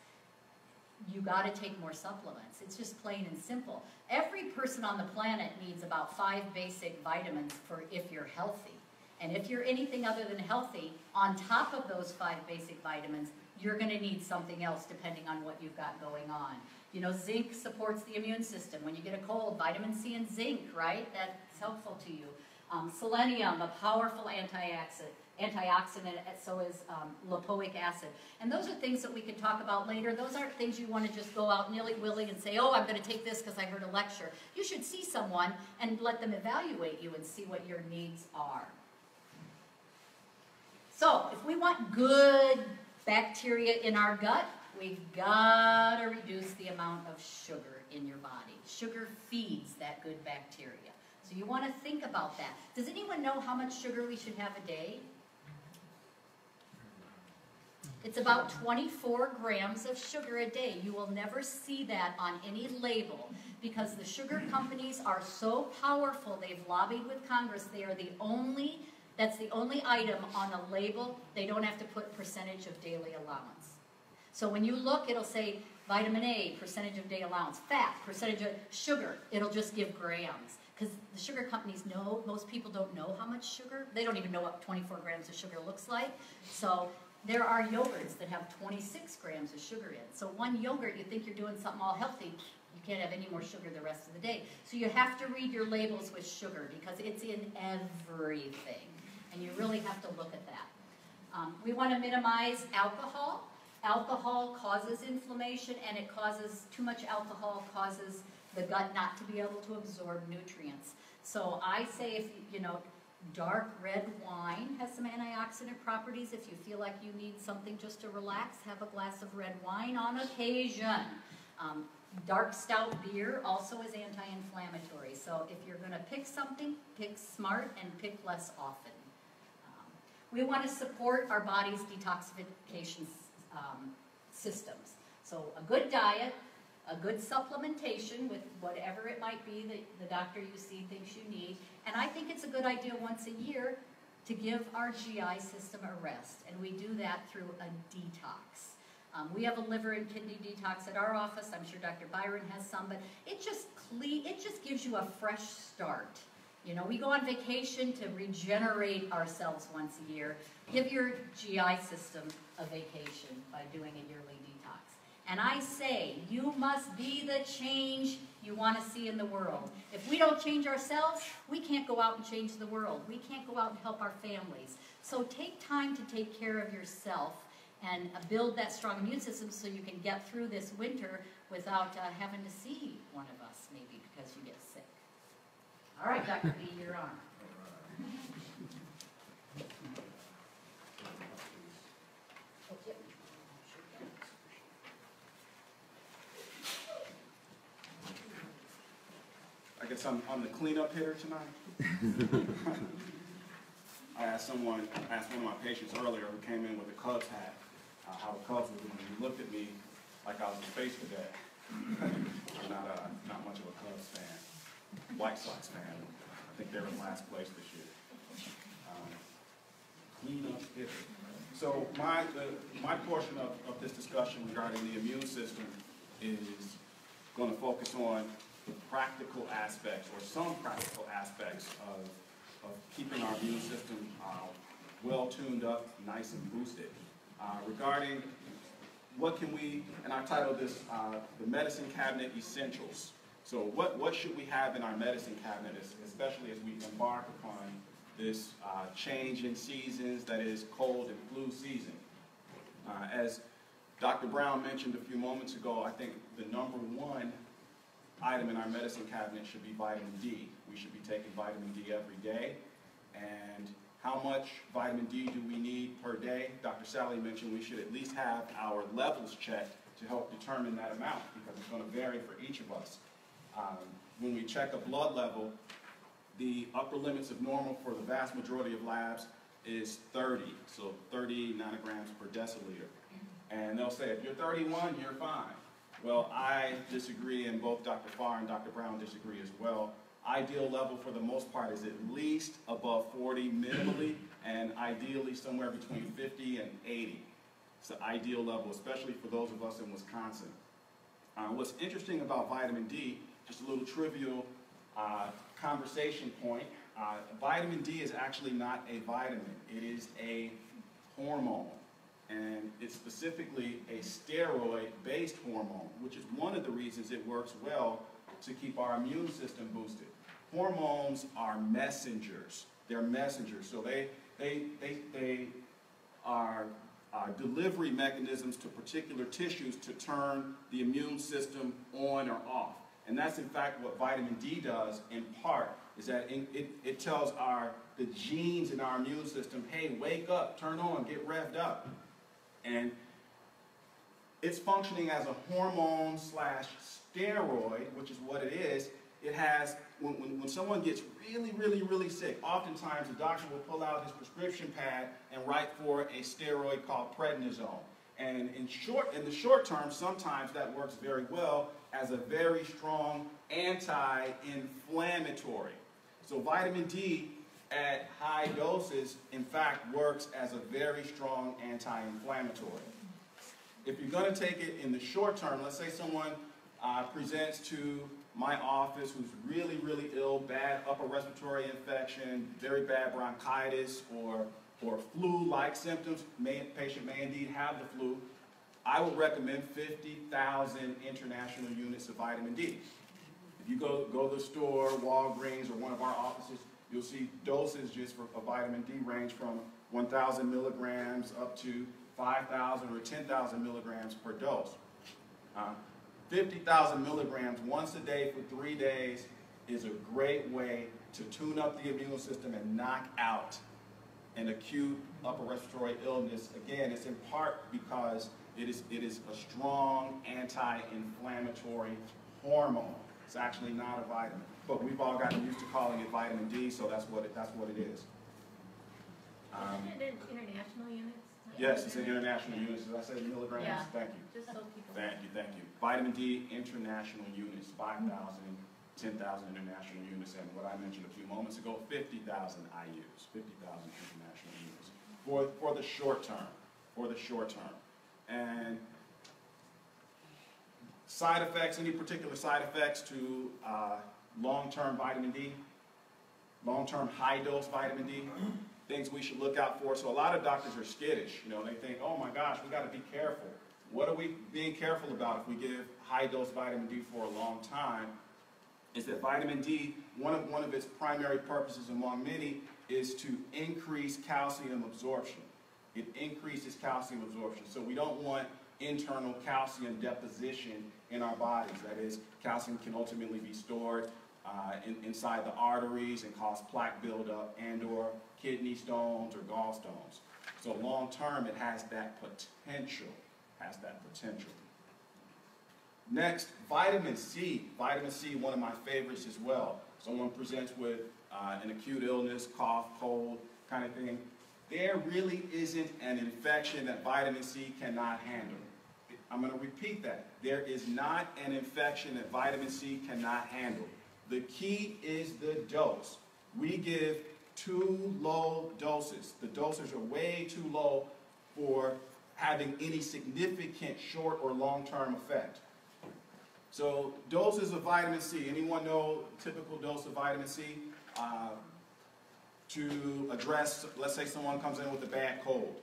you got to take more supplements. It's just plain and simple. Every person on the planet needs about five basic vitamins for if you're healthy. And if you're anything other than healthy, on top of those five basic vitamins, you're going to need something else depending on what you've got going on. You know, zinc supports the immune system. When you get a cold, vitamin C and zinc, right? That's helpful to you. Um, selenium, a powerful antioxidant, antioxidant, so is um, lipoic acid. And those are things that we can talk about later. Those aren't things you want to just go out nilly-willy and say, oh, I'm going to take this because I heard a lecture. You should see someone and let them evaluate you and see what your needs are. So, if we want good bacteria in our gut, we've got to reduce the amount of sugar in your body. Sugar feeds that good bacteria. So you want to think about that. Does anyone know how much sugar we should have a day? It's about twenty-four grams of sugar a day. You will never see that on any label because the sugar companies are so powerful. They've lobbied with Congress. They are the only, that's the only item on a label. They don't have to put percentage of daily allowance. So when you look, it'll say vitamin A, percentage of day allowance, fat, percentage of sugar. It'll just give grams. Because the sugar companies know, most people don't know how much sugar. They don't even know what twenty-four grams of sugar looks like. So there are yogurts that have twenty-six grams of sugar in. So one yogurt, you think you're doing something all healthy, you can't have any more sugar the rest of the day. So you have to read your labels with sugar because it's in everything. And you really have to look at that. Um, we want to minimize alcohol. Alcohol causes inflammation, and it causes, too much alcohol causes the gut not to be able to absorb nutrients. So I say if, you know, dark red wine has some antioxidant properties. If you feel like you need something just to relax, have a glass of red wine on occasion. Um, dark stout beer also is anti-inflammatory. So if you're going to pick something, pick smart and pick less often. Um, we want to support our body's detoxification um, systems. So a good diet, a good supplementation with whatever it might be that the doctor you see thinks you need. And I think it's a good idea once a year to give our G I system a rest, and we do that through a detox. Um, we have a liver and kidney detox at our office. I'm sure Doctor Byron has some, but it just cle- it just gives you a fresh start. You know, we go on vacation to regenerate ourselves once a year. Give your G I system a vacation by doing a yearly detox. And I say, you must be the change you want to see in the world. If we don't change ourselves, we can't go out and change the world. We can't go out and help our families. So take time to take care of yourself and uh, build that strong immune system so you can get through this winter without uh, having to see one of us, maybe, because you get sick. All right, Doctor B, you're on. I guess I'm, I'm the cleanup hitter tonight. I asked someone, I asked one of my patients earlier who came in with a Cubs hat, uh, how the Cubs were doing. He looked at me like I was a space cadet. I'm not, a, not much of a Cubs fan. White Sox fan. I think they're in last place this year. Um, cleanup hitter. So my, the, my portion of, of this discussion regarding the immune system is going to focus on the practical aspects, or some practical aspects of, of keeping our immune system uh, well tuned up, nice and boosted. Uh, regarding what can we, and I titled this uh, the Medicine Cabinet Essentials. So what, what should we have in our medicine cabinet, especially as we embark upon this uh, change in seasons, that is cold and flu season. Uh, as Doctor Brown mentioned a few moments ago, I think the number one item in our medicine cabinet should be vitamin D. We should be taking vitamin D every day. And how much vitamin D do we need per day? Doctor Sally mentioned we should at least have our levels checked to help determine that amount, because it's going to vary for each of us. Um, when we check a blood level, the upper limits of normal for the vast majority of labs is thirty, so thirty nanograms per deciliter. And they'll say, if you're thirty-one, you're fine. Well, I disagree, and both Doctor Farr and Doctor Brown disagree as well. Ideal level for the most part is at least above forty minimally, and ideally somewhere between fifty and eighty. It's the ideal level, especially for those of us in Wisconsin. Uh, what's interesting about vitamin D, just a little trivial uh, conversation point, uh, vitamin D is actually not a vitamin. It is a hormone. And it's specifically a steroid-based hormone, which is one of the reasons it works well to keep our immune system boosted. Hormones are messengers. They're messengers. So they, they, they, they are uh, delivery mechanisms to particular tissues to turn the immune system on or off. And that's in fact what vitamin D does in part, is that it, it, it tells our, the genes in our immune system, hey, wake up, turn on, get revved up. And it's functioning as a hormone slash steroid, which is what it is. It has, when, when, when someone gets really, really, really sick, oftentimes the doctor will pull out his prescription pad and write for a steroid called prednisone. And in short, in the short term, sometimes that works very well as a very strong anti-inflammatory. So vitamin D at high doses, in fact, works as a very strong anti-inflammatory. If you're going to take it in the short term, let's say someone uh, presents to my office who's really, really ill, bad upper respiratory infection, very bad bronchitis, or, or flu-like symptoms, may, patient may indeed have the flu, I would recommend fifty thousand international units of vitamin D. If you go, go to the store, Walgreens, or one of our offices, you'll see dosages for a vitamin D range from one thousand milligrams up to five thousand or ten thousand milligrams per dose. Uh, fifty thousand milligrams once a day for three days is a great way to tune up the immune system and knock out an acute upper respiratory illness. Again, it's in part because it is, it is a strong anti-inflammatory hormone. It's actually not a vitamin. But we've all gotten used to calling it vitamin D, so that's what it, that's what it is. Um, Isn't it in international units? yes, it's in international units. Did I say milligrams? Yeah. Thank you. Just so people. Thank you, thank you. Vitamin D international units, five thousand, ten thousand international units, and what I mentioned a few moments ago, fifty thousand I Us, fifty thousand international units for, for the short term, for the short term. And side effects, any particular side effects to uh, long-term vitamin D, long-term high-dose vitamin D, things we should look out for. So a lot of doctors are skittish. You know, they think, oh my gosh, we got to be careful. What are we being careful about if we give high-dose vitamin D for a long time? Is that vitamin D, one of, one of its primary purposes among many is to increase calcium absorption. It increases calcium absorption. So we don't want internal calcium deposition in our bodies. That is, calcium can ultimately be stored uh, in, inside the arteries and cause plaque buildup and or kidney stones or gallstones. So long term, it has that potential, has that potential. Next, vitamin C. Vitamin C, one of my favorites as well. Someone presents with uh, an acute illness, cough, cold kind of thing. There really isn't an infection that vitamin C cannot handle. I'm going to repeat that. There is not an infection that vitamin C cannot handle. The key is the dose. We give too low doses. The doses are way too low for having any significant short or long-term effect. So doses of vitamin C, anyone know typical dose of vitamin C? Uh, to address, let's say someone comes in with a bad cold.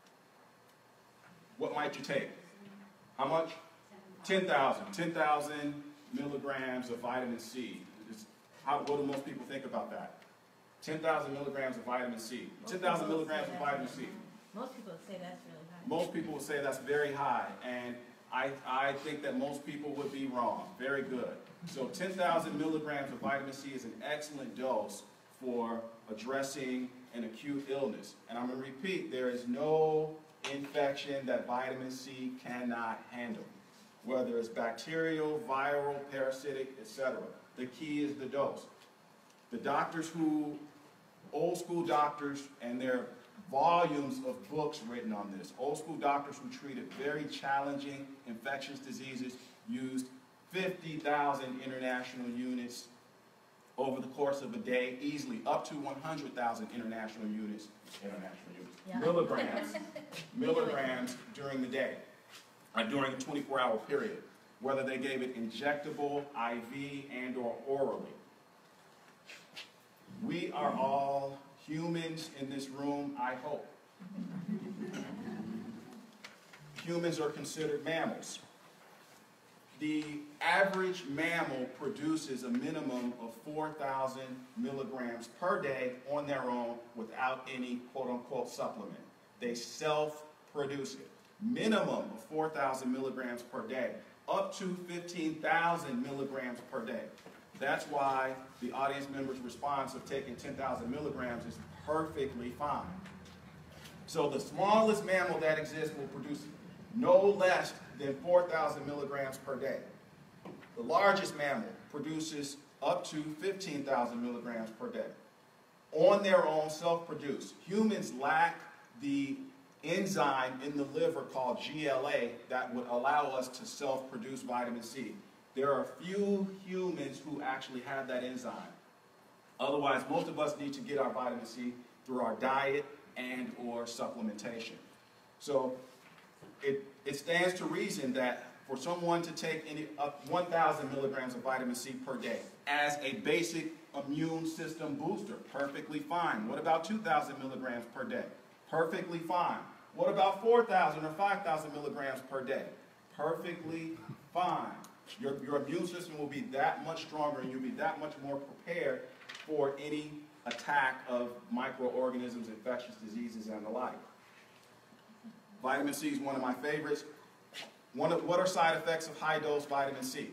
What might you take? How much? ten thousand. ten thousand milligrams of vitamin C. It's, how, what do most people think about that? ten thousand milligrams of vitamin C. ten thousand milligrams of vitamin C. Most people would say that's really high. Most people would say that's very high, and I, I think that most people would be wrong. Very good. So ten thousand milligrams of vitamin C is an excellent dose for addressing an acute illness. And I'm going to repeat, there is no infection that vitamin C cannot handle, whether it's bacterial, viral, parasitic, et cetera. The key is the dose. The doctors who, old school doctors, and there are volumes of books written on this, old school doctors who treated very challenging infectious diseases used fifty thousand international units over the course of a day, easily up to one hundred thousand international units, international units, Yeah. milligrams, milligrams during the day, uh, during a twenty-four hour period, whether they gave it injectable, I V, and or orally. We are all humans in this room, I hope. Humans are considered mammals. The average mammal produces a minimum of four thousand milligrams per day on their own without any quote-unquote supplement. They self-produce it. Minimum of four thousand milligrams per day, up to fifteen thousand milligrams per day. That's why the audience member's response of taking ten thousand milligrams is perfectly fine. So the smallest mammal that exists will produce no less than four thousand milligrams per day. The largest mammal produces up to fifteen thousand milligrams per day. On their own, self-produced. Humans lack the enzyme in the liver called G L A that would allow us to self-produce vitamin C. There are few humans who actually have that enzyme. Otherwise, most of us need to get our vitamin C through our diet and or supplementation. So it, it stands to reason that for someone to take any, uh, one thousand milligrams of vitamin C per day as a basic immune system booster, perfectly fine. What about two thousand milligrams per day? Perfectly fine. What about four thousand or five thousand milligrams per day? Perfectly fine. Your, your immune system will be that much stronger and you'll be that much more prepared for any attack of microorganisms, infectious diseases, and the like. Vitamin C is one of my favorites. One of, what are side effects of high-dose vitamin C?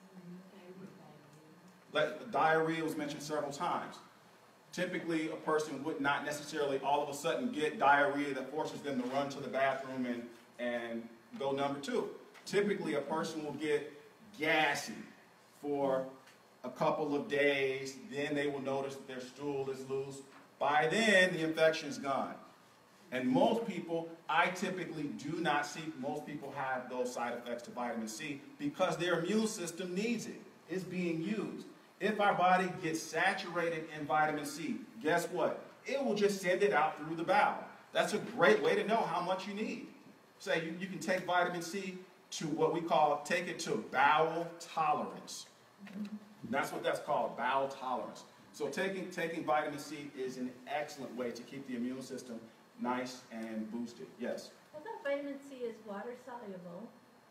Let, diarrhea was mentioned several times. Typically, a person would not necessarily all of a sudden get diarrhea that forces them to run to the bathroom and, and go number two. Typically, a person will get gassy for a couple of days, then they will notice that their stool is loose. By then, the infection's gone. And most people, I typically do not see most people have those side effects to vitamin C because their immune system needs it. It's being used. If our body gets saturated in vitamin C, guess what? It will just send it out through the bowel. That's a great way to know how much you need. Say you, you can take vitamin C to what we call, take it to bowel tolerance. That's what that's called, bowel tolerance. So taking, taking vitamin C is an excellent way to keep the immune system nice and boosted. Yes? I thought vitamin C is water soluble,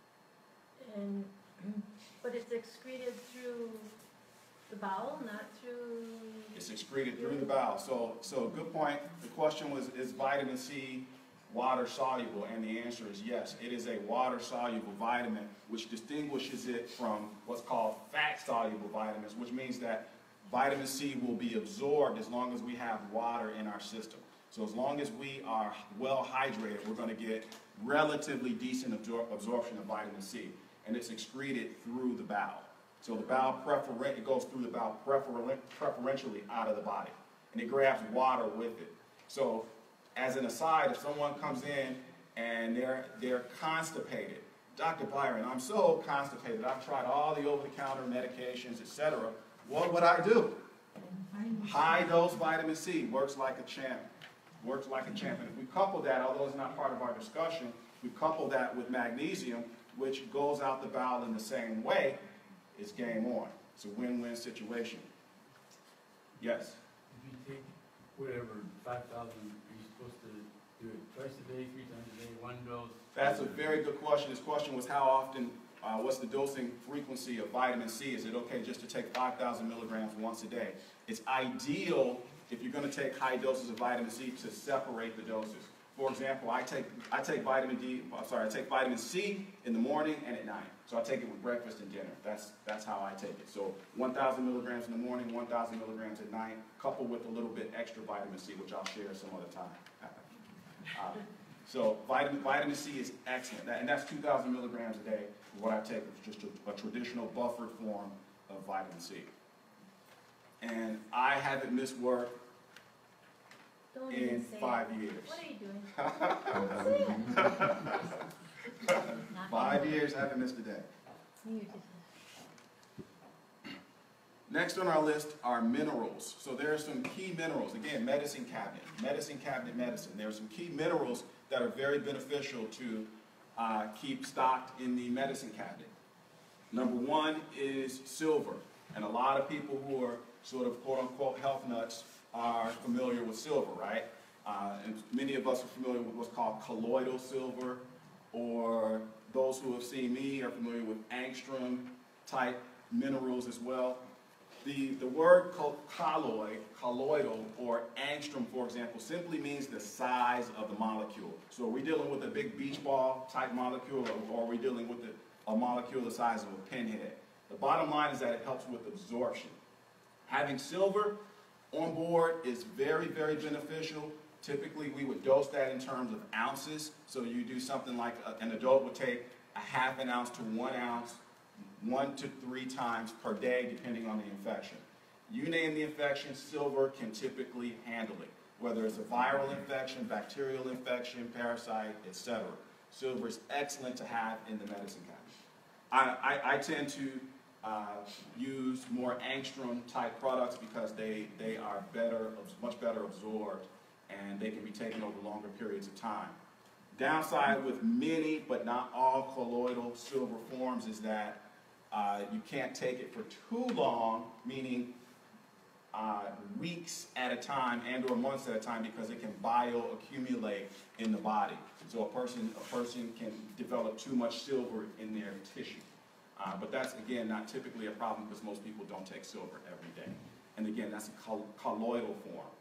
and, but it's excreted through the bowel, not through... It's excreted through the bowel. So, so good point. The question was, is vitamin C water soluble? And the answer is yes. It is a water soluble vitamin, which distinguishes it from what's called fat soluble vitamins, which means that vitamin C will be absorbed as long as we have water in our system. So as long as we are well hydrated, we're going to get relatively decent absor absorption of vitamin C. And it's excreted through the bowel. So the bowel preferen it goes through the bowel preferen preferentially out of the body. And it grabs water with it. So as an aside, if someone comes in and they're, they're constipated, Doctor Byron, I'm so constipated, I've tried all the over-the-counter medications, et cetera. What would I do? High-dose vitamin C works like a champ. Works like a champ. And if we couple that, although it's not part of our discussion, we couple that with magnesium, which goes out the bowel in the same way, it's game on. It's a win-win situation. Yes? If you take whatever, five thousand, are you supposed to do it twice a day, three times a day, one dose? That's a very good question. This question was how often, uh, what's the dosing frequency of vitamin C? Is it okay just to take five thousand milligrams once a day? It's ideal if you're going to take high doses of vitamin C to separate the doses. For example, I take, I take vitamin D, I'm sorry, I take vitamin C in the morning and at night. So I take it with breakfast and dinner. That's, that's how I take it. So one thousand milligrams in the morning, one thousand milligrams at night, coupled with a little bit extra vitamin C, which I'll share some other time. uh, so vitamin, vitamin C is excellent. That, and that's two thousand milligrams a day. What I take is just a, a traditional buffered form of vitamin C. And I haven't missed work Don't even in say five it. years. What are you doing? Don't say it. Not Five me. years, haven't missed a day. You just- Next on our list are minerals. So there are some key minerals. Again, medicine cabinet, medicine cabinet medicine. There are some key minerals that are very beneficial to uh, keep stocked in the medicine cabinet. Number one is silver. And a lot of people who are sort of quote-unquote health nuts are familiar with silver, right? Uh, and many of us are familiar with what's called colloidal silver, or those who have seen me are familiar with angstrom-type minerals as well. The, the word colloid, colloidal, or angstrom, for example, simply means the size of the molecule. So are we dealing with a big beach ball type molecule, or are we dealing with a, a molecule the size of a pinhead? The bottom line is that it helps with absorption. Having silver on board is very, very beneficial. Typically, we would dose that in terms of ounces. So you do something like a, an adult would take a half an ounce to one ounce, one to three times per day, depending on the infection. You name the infection, silver can typically handle it. Whether it's a viral infection, bacterial infection, parasite, et cetera. Silver is excellent to have in the medicine cabinet. I, I, I tend to Uh, use more angstrom type products because they, they are better, much better absorbed, and they can be taken over longer periods of time. Downside with many, but not all colloidal silver forms is that uh, you can't take it for too long, meaning uh, weeks at a time and or months at a time, because it can bioaccumulate in the body. So a person, a person can develop too much silver in their tissue. Uh, but that's, again, not typically a problem because most people don't take silver every day. And again, that's a coll colloidal form.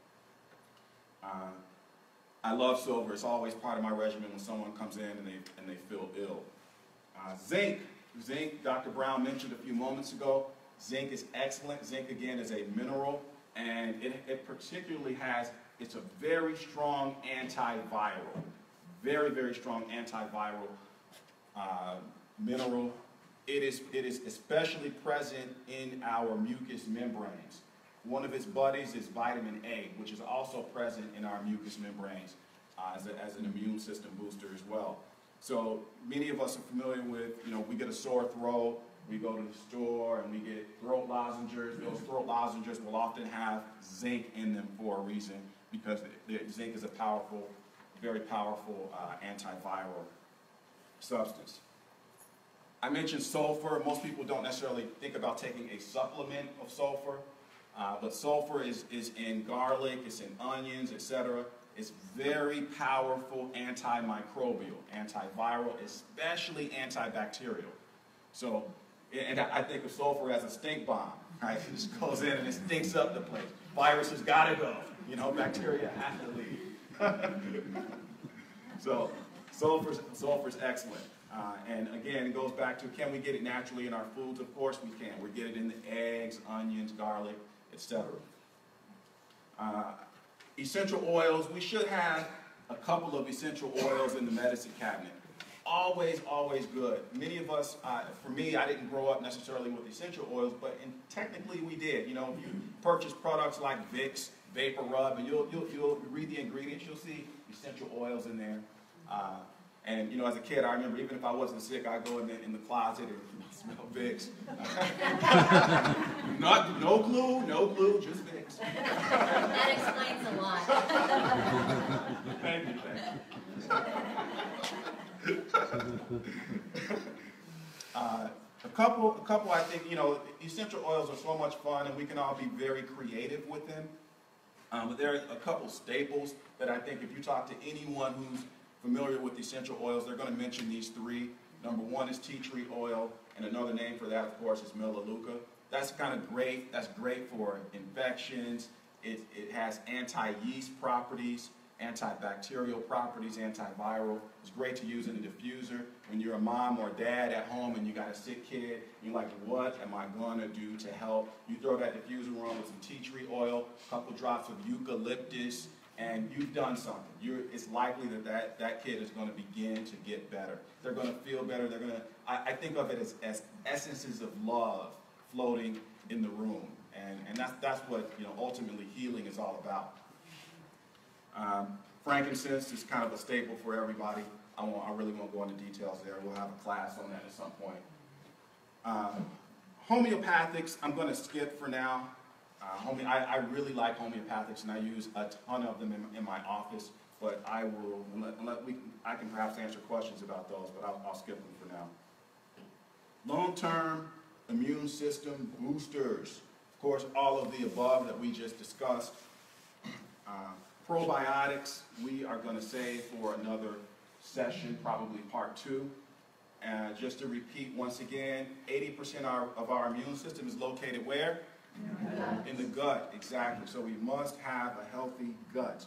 Uh, I love silver. It's always part of my regimen when someone comes in and they, and they feel ill. Uh, zinc. Zinc, Doctor Brown mentioned a few moments ago. Zinc is excellent. Zinc, again, is a mineral, and it, it particularly has, it's a very strong antiviral. Very, very strong antiviral uh, mineral. It is, it is especially present in our mucous membranes. One of its buddies is vitamin A, which is also present in our mucous membranes uh, as, a, as an immune system booster as well. So many of us are familiar with, you know, we get a sore throat, We go to the store and we get throat lozenges. Those throat lozenges will often have zinc in them for a reason, because the, the zinc is a powerful, very powerful uh, antiviral substance. I mentioned sulfur. Most people don't necessarily think about taking a supplement of sulfur, uh, but sulfur is, is in garlic, it's in onions, et cetera. It's very powerful antimicrobial, antiviral, especially antibacterial. So, and I think of sulfur as a stink bomb, right? It just goes in and it stinks up the place. Viruses gotta go, you know, bacteria have to leave. So, sulfur's, sulfur's excellent. Uh, and again, it goes back to, can we get it naturally in our foods? Of course we can. We get it in the eggs, onions, garlic, et cetera. Uh, essential oils, we should have a couple of essential oils in the medicine cabinet. Always, always good. Many of us, uh, for me, I didn't grow up necessarily with essential oils, but in, technically we did. You know, if you purchase products like Vicks, Vapor Rub, and you'll, you'll, you'll read the ingredients, you'll see essential oils in there. Uh, and, you know, as a kid, I remember even if I wasn't sick, I'd go in the, in the closet and smell Vicks. Not, no glue, no glue, just Vicks. That explains a lot. Thank you, thank you. uh, a couple, a couple. I think, you know, essential oils are so much fun, and we can all be very creative with them. Um, but there are a couple staples that I think if you talk to anyone who's familiar with essential oils, they're going to mention these three. Number one is tea tree oil, and another name for that, of course, is melaleuca. That's kind of great. That's great for infections. It, it has anti-yeast properties, antibacterial properties, antiviral. It's great to use in a diffuser. When you're a mom or dad at home and you got a sick kid, you're like, what am I going to do to help? You throw that diffuser on with some tea tree oil, a couple drops of eucalyptus, and you've done something. You're, it's likely that, that that kid is going to begin to get better. They're going to feel better. They're going to, I, I think of it as, as essences of love floating in the room. And, and that's, that's what, you know, ultimately healing is all about. Um, frankincense is kind of a staple for everybody. I, won't, I really won't go into details there. We'll have a class on that at some point. Um, homeopathics, I'm going to skip for now. Uh, home, I, I really like homeopathics, and I use a ton of them in, in my office. But I will, let, let we, I can perhaps answer questions about those, but I'll, I'll skip them for now. Long-term immune system boosters. Of course, all of the above that we just discussed. Uh, probiotics, we are going to save for another session, probably part two. And uh, just to repeat once again, eighty percent of our, of our immune system is located where? In the gut, exactly. So we must have a healthy gut.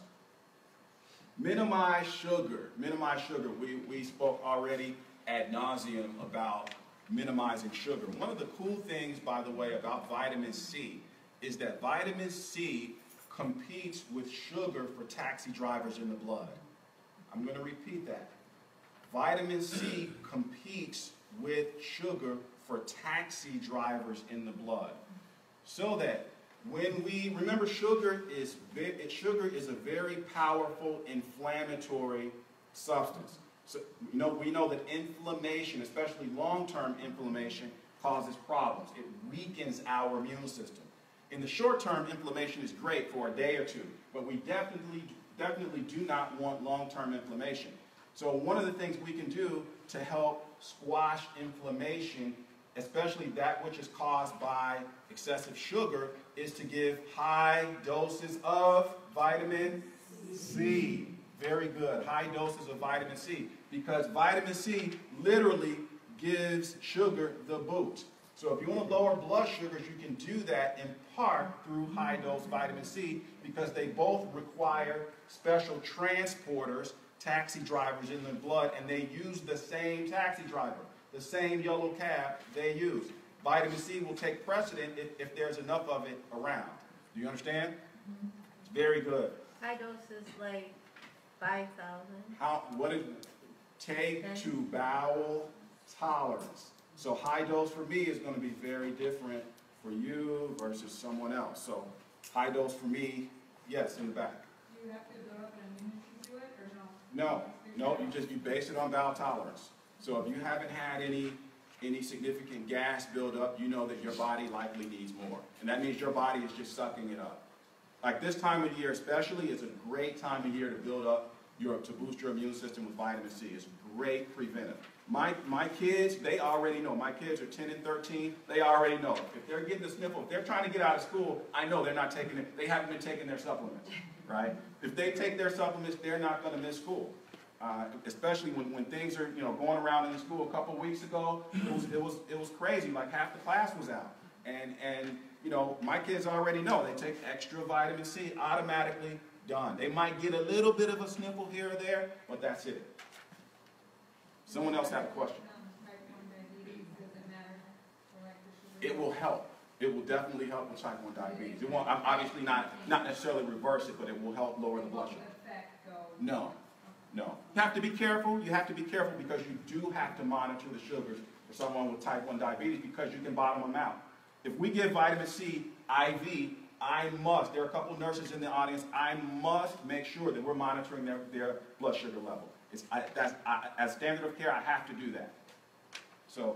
Minimize sugar. Minimize sugar. We, we spoke already ad nauseum about minimizing sugar. One of the cool things, by the way, about vitamin C is that vitamin C competes with sugar for taxi drivers in the blood. I'm going to repeat that. Vitamin C competes with sugar for taxi drivers in the blood. So that when we, remember sugar is, sugar is a very powerful inflammatory substance. So you know, we know that inflammation, especially long-term inflammation, causes problems. It weakens our immune system. In the short term, inflammation is great for a day or two, but we definitely, definitely do not want long-term inflammation. So one of the things we can do to help squash inflammation, especially that which is caused by excessive sugar, is to give high doses of vitamin C. Very good. High doses of vitamin C. Because vitamin C literally gives sugar the boot. So if you want to lower blood sugars, you can do that in part through high dose vitamin C, because they both require special transporters, taxi drivers in the blood, and they use the same taxi driver, the same yellow cab they use. Vitamin C will take precedent if, if there's enough of it around. Do you understand? Mm-hmm. It's very good. High doses like five thousand. How, what is, take okay. to bowel tolerance. So high dose for me is going to be very different for you versus someone else. So high dose for me, yes, in the back. Do you have to go up and do it or no? No, no, you just, you base it on bowel tolerance. So if you haven't had any any significant gas buildup, you know that your body likely needs more. And that means your body is just sucking it up. Like this time of year especially, it's a great time of year to build up your, to boost your immune system with vitamin C. It's great preventive. My, my kids, they already know. My kids are ten and thirteen. They already know. If they're getting a sniffle, if they're trying to get out of school, I know they're not taking it. They haven't been taking their supplements, right? If they take their supplements, they're not going to miss school. Uh, especially when, when things are, you know, going around in the school. A couple weeks ago, it was, it was, it was crazy. Like half the class was out. And, and, you know, my kids already know. They take extra vitamin C, automatically done. They might get a little bit of a sniffle here or there, but that's it. Someone else have a question? It will help. It will definitely help with type one diabetes. It won't, obviously not, not necessarily reverse it, but it will help lower the blood sugar. No. No. You have to be careful. You have to be careful because you do have to monitor the sugars for someone with type one diabetes because you can bottom them out. If we give vitamin C I V, I must, there are a couple of nurses in the audience, I must make sure that we're monitoring their, their blood sugar level. It's, I, that's, I, as standard of care, I have to do that. So,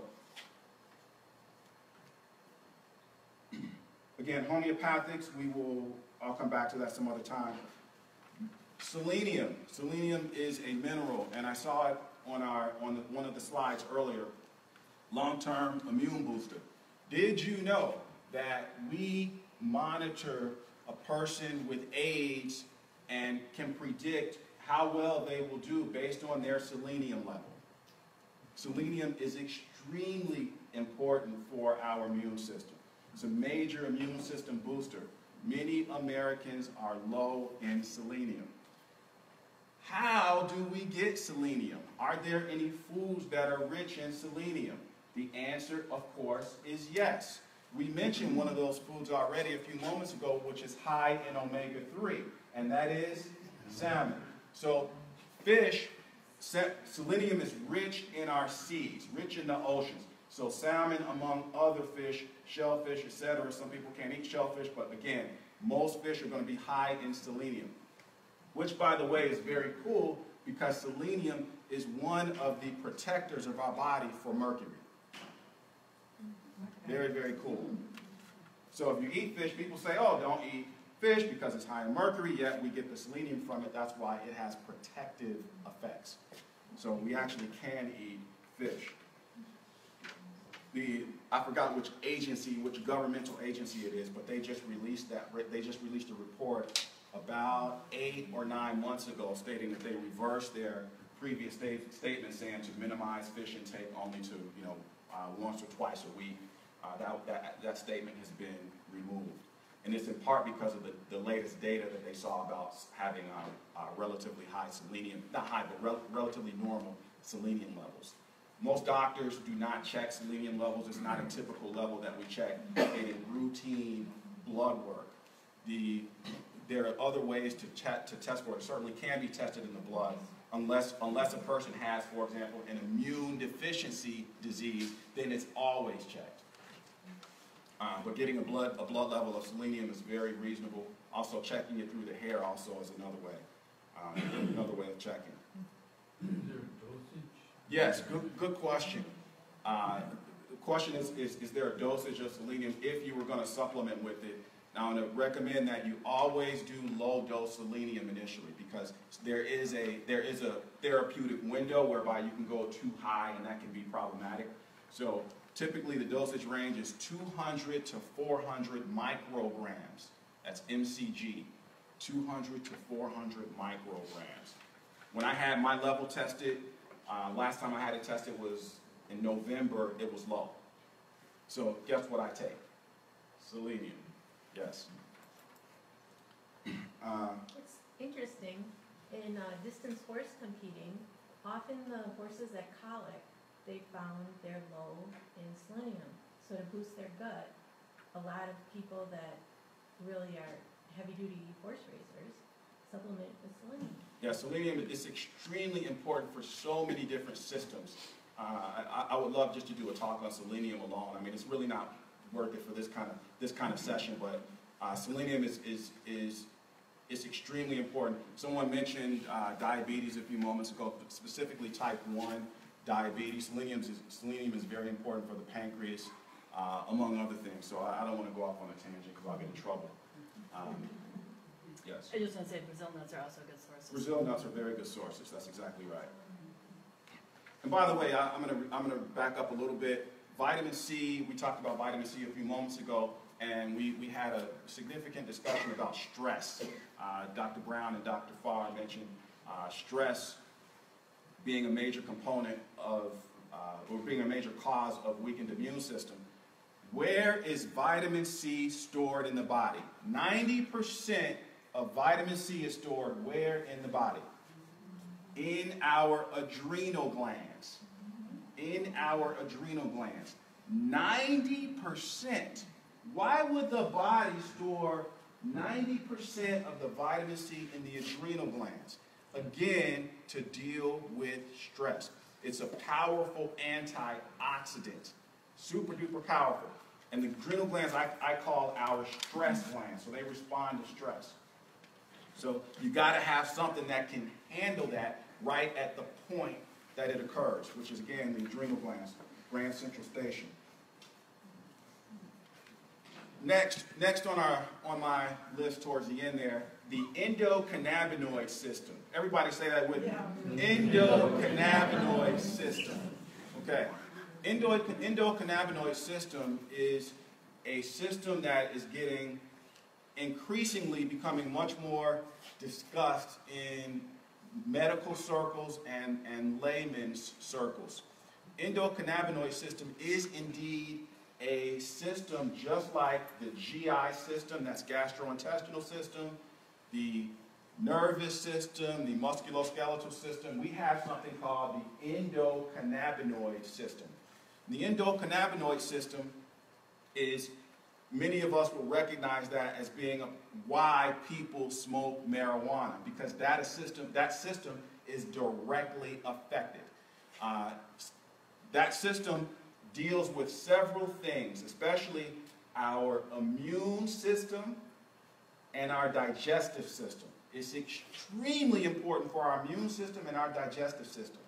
again, homeopathics, we will, I'll come back to that some other time. Selenium. Selenium is a mineral, and I saw it on, our, on the, one of the slides earlier. Long-term immune booster. Did you know that we monitor a person with AIDS and can predict how well they will do based on their selenium level? Selenium is extremely important for our immune system. It's a major immune system booster. Many Americans are low in selenium. How do we get selenium? Are there any foods that are rich in selenium? The answer, of course, is yes. We mentioned one of those foods already a few moments ago, which is high in omega three, and that is salmon. So fish, selenium is rich in our seas, rich in the oceans. So salmon, among other fish, shellfish, et cetera. Some people can't eat shellfish, but again, most fish are going to be high in selenium. Which, by the way, is very cool because selenium is one of the protectors of our body for mercury. Very, very cool. So if you eat fish, people say, oh, don't eat fish because it's high in mercury, yet we get the selenium from it. That's why it has protective effects. So we actually can eat fish. The, I forgot which agency, which governmental agency it is, but they just released that, they just released a report about eight or nine months ago stating that they reversed their previous state, statement saying to minimize fish intake only to, you know, uh, once or twice a week. Uh, that, that, that statement has been removed. And it's in part because of the, the latest data that they saw about having uh, uh, relatively high selenium, not high, but rel relatively normal selenium levels. Most doctors do not check selenium levels. It's not a typical level that we check in routine blood work. The, there are other ways to, to test for it. It certainly can be tested in the blood. Unless, unless a person has, for example, an immune deficiency disease, then it's always checked. Uh, but getting a blood, a blood level of selenium is very reasonable. Also, checking it through the hair also is another way, uh, another way of checking. Is there a dosage? Yes, good, good question. Uh, the question is, is, is there a dosage of selenium if you were going to supplement with it? Now, I'm going to recommend that you always do low-dose selenium initially because there is a there is a therapeutic window whereby you can go too high and that can be problematic. So typically the dosage range is two hundred to four hundred micrograms. That's M C G, two hundred to four hundred micrograms. When I had my level tested, uh, last time I had it tested was in November, it was low. So guess what I take? Selenium. Yes. Uh, It's interesting, in uh, distance horse competing, often the horses that colic, they found they're low in selenium. So to boost their gut, a lot of people that really are heavy-duty horse racers supplement with selenium. yeah, selenium is extremely important for so many different systems. Uh, I, I would love just to do a talk on selenium alone. I mean, it's really not worth it for this kind of this kind of session, but uh, selenium is is is is extremely important. Someone mentioned uh, diabetes a few moments ago, specifically type one. diabetes. Selenium is, selenium is very important for the pancreas, uh, among other things. So I, I don't want to go off on a tangent because I'll get in trouble. Um, yes. I just want to say Brazil nuts are also good sources. Brazil nuts are very good sources. That's exactly right. And by the way, I, I'm going to I'm going to back up a little bit. Vitamin C, we talked about vitamin C a few moments ago, and we, we had a significant discussion about stress. Uh, Doctor Brown and Doctor Farr mentioned uh, stress being a major component of, uh, or being a major cause of weakened immune system. Where is vitamin C stored in the body? ninety percent of vitamin C is stored where in the body? In our adrenal glands. In our adrenal glands. ninety percent. Why would the body store ninety percent of the vitamin C in the adrenal glands? Again, to deal with stress. It's a powerful antioxidant. Super duper powerful. And the adrenal glands I, I call our stress glands, so they respond to stress. So you got to have something that can handle that right at the point that it occurs, which is again the adrenal glands, Grand Central Station. Next, next on our on my list towards the end there, the endocannabinoid system. Everybody say that with me. Yeah. Endocannabinoid system. Okay. Endo, endocannabinoid system is a system that is getting increasingly becoming much more discussed in medical circles and, and layman's circles. Endocannabinoid system is indeed a system just like the G I system, that's gastrointestinal system, the nervous system, the musculoskeletal system. We have something called the endocannabinoid system. The endocannabinoid system is, many of us will recognize that as being a, why people smoke marijuana, because that system, that system is directly affected. Uh, that system deals with several things, especially our immune system and our digestive system. It's extremely important for our immune system and our digestive system.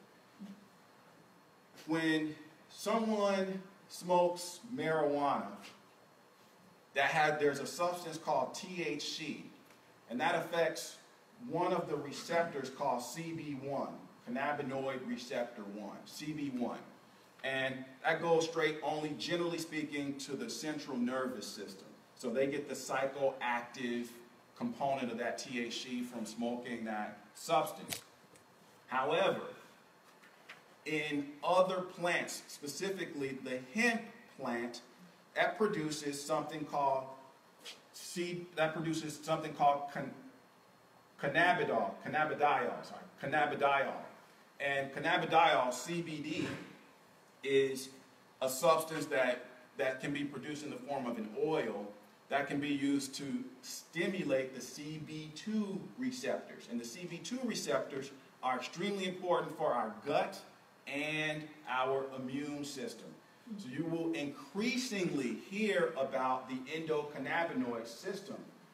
When someone smokes marijuana, that had, there's a substance called T H C, and that affects one of the receptors called C B one, cannabinoid receptor one, C B one. And that goes straight only, generally speaking, to the central nervous system. So they get the psychoactive component of that T H C from smoking that substance. However, in other plants, specifically the hemp plant, that produces something called seed, that produces something called can, cannabidiol, cannabidiol, sorry, cannabidiol. And cannabidiol, C B D, is a substance that, that can be produced in the form of an oil that can be used to stimulate the C B two receptors. And the C B two receptors are extremely important for our gut and our immune system. So you will increasingly hear about the endocannabinoid system.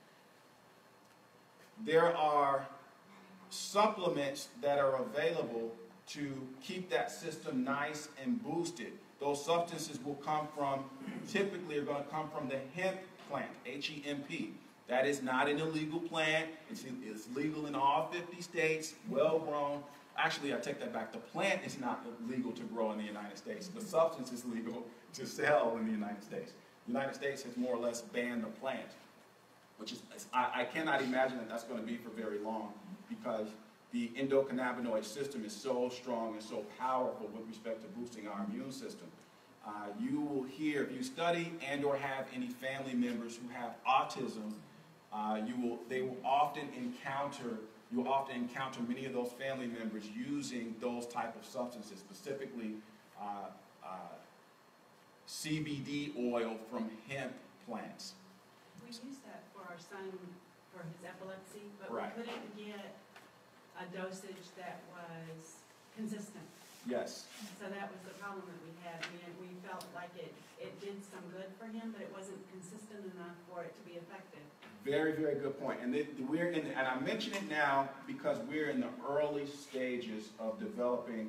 There are supplements that are available to keep that system nice and boosted. Those substances will come from, typically are going to come from the hemp plant, H E M P. That is not an illegal plant. It's, it's legal in all fifty states, well grown. Actually, I take that back. The plant is not legal to grow in the United States. The substance is legal to sell in the United States. The United States has more or less banned the plant, which is, I, I cannot imagine that that's going to be for very long, because the endocannabinoid system is so strong and so powerful with respect to boosting our immune system. Uh, you will hear, if you study and or have any family members who have autism, uh, you will, they will often encounter, you will often encounter many of those family members using those type of substances, specifically uh, uh, C B D oil from hemp plants. We use that for our son for his epilepsy, but Right. we couldn't get a dosage that was consistent. Yes. So that was the problem that we had. We, we felt like it, it did some good for him, but it wasn't consistent enough for it to be effective. Very, very good point. And it, we're in, and I mention it now because we're in the early stages of developing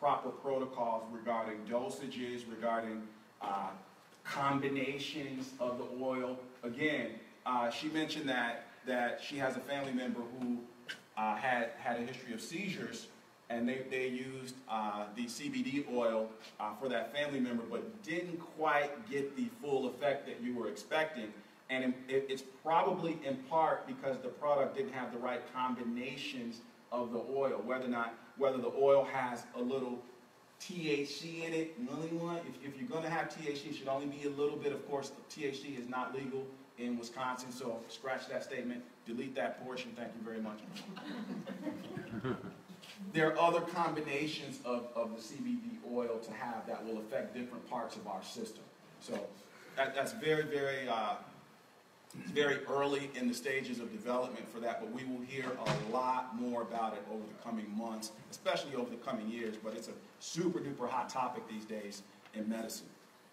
proper protocols regarding dosages, regarding uh, combinations of the oil. Again, uh, she mentioned that, that she has a family member who uh, had, had a history of seizures, and they, they used uh, the C B D oil uh, for that family member, but didn't quite get the full effect that you were expecting. And it, it's probably in part because the product didn't have the right combinations of the oil, whether or not, whether the oil has a little T H C in it. Only one, if, if you're going to have T H C, it should only be a little bit. Of course, T H C is not legal in Wisconsin, so scratch that statement, delete that portion. Thank you very much. There are other combinations of, of the C B D oil to have that will affect different parts of our system. So that, that's very, very, uh, very early in the stages of development for that, but we will hear a lot more about it over the coming months, especially over the coming years, but it's a super duper hot topic these days in medicine.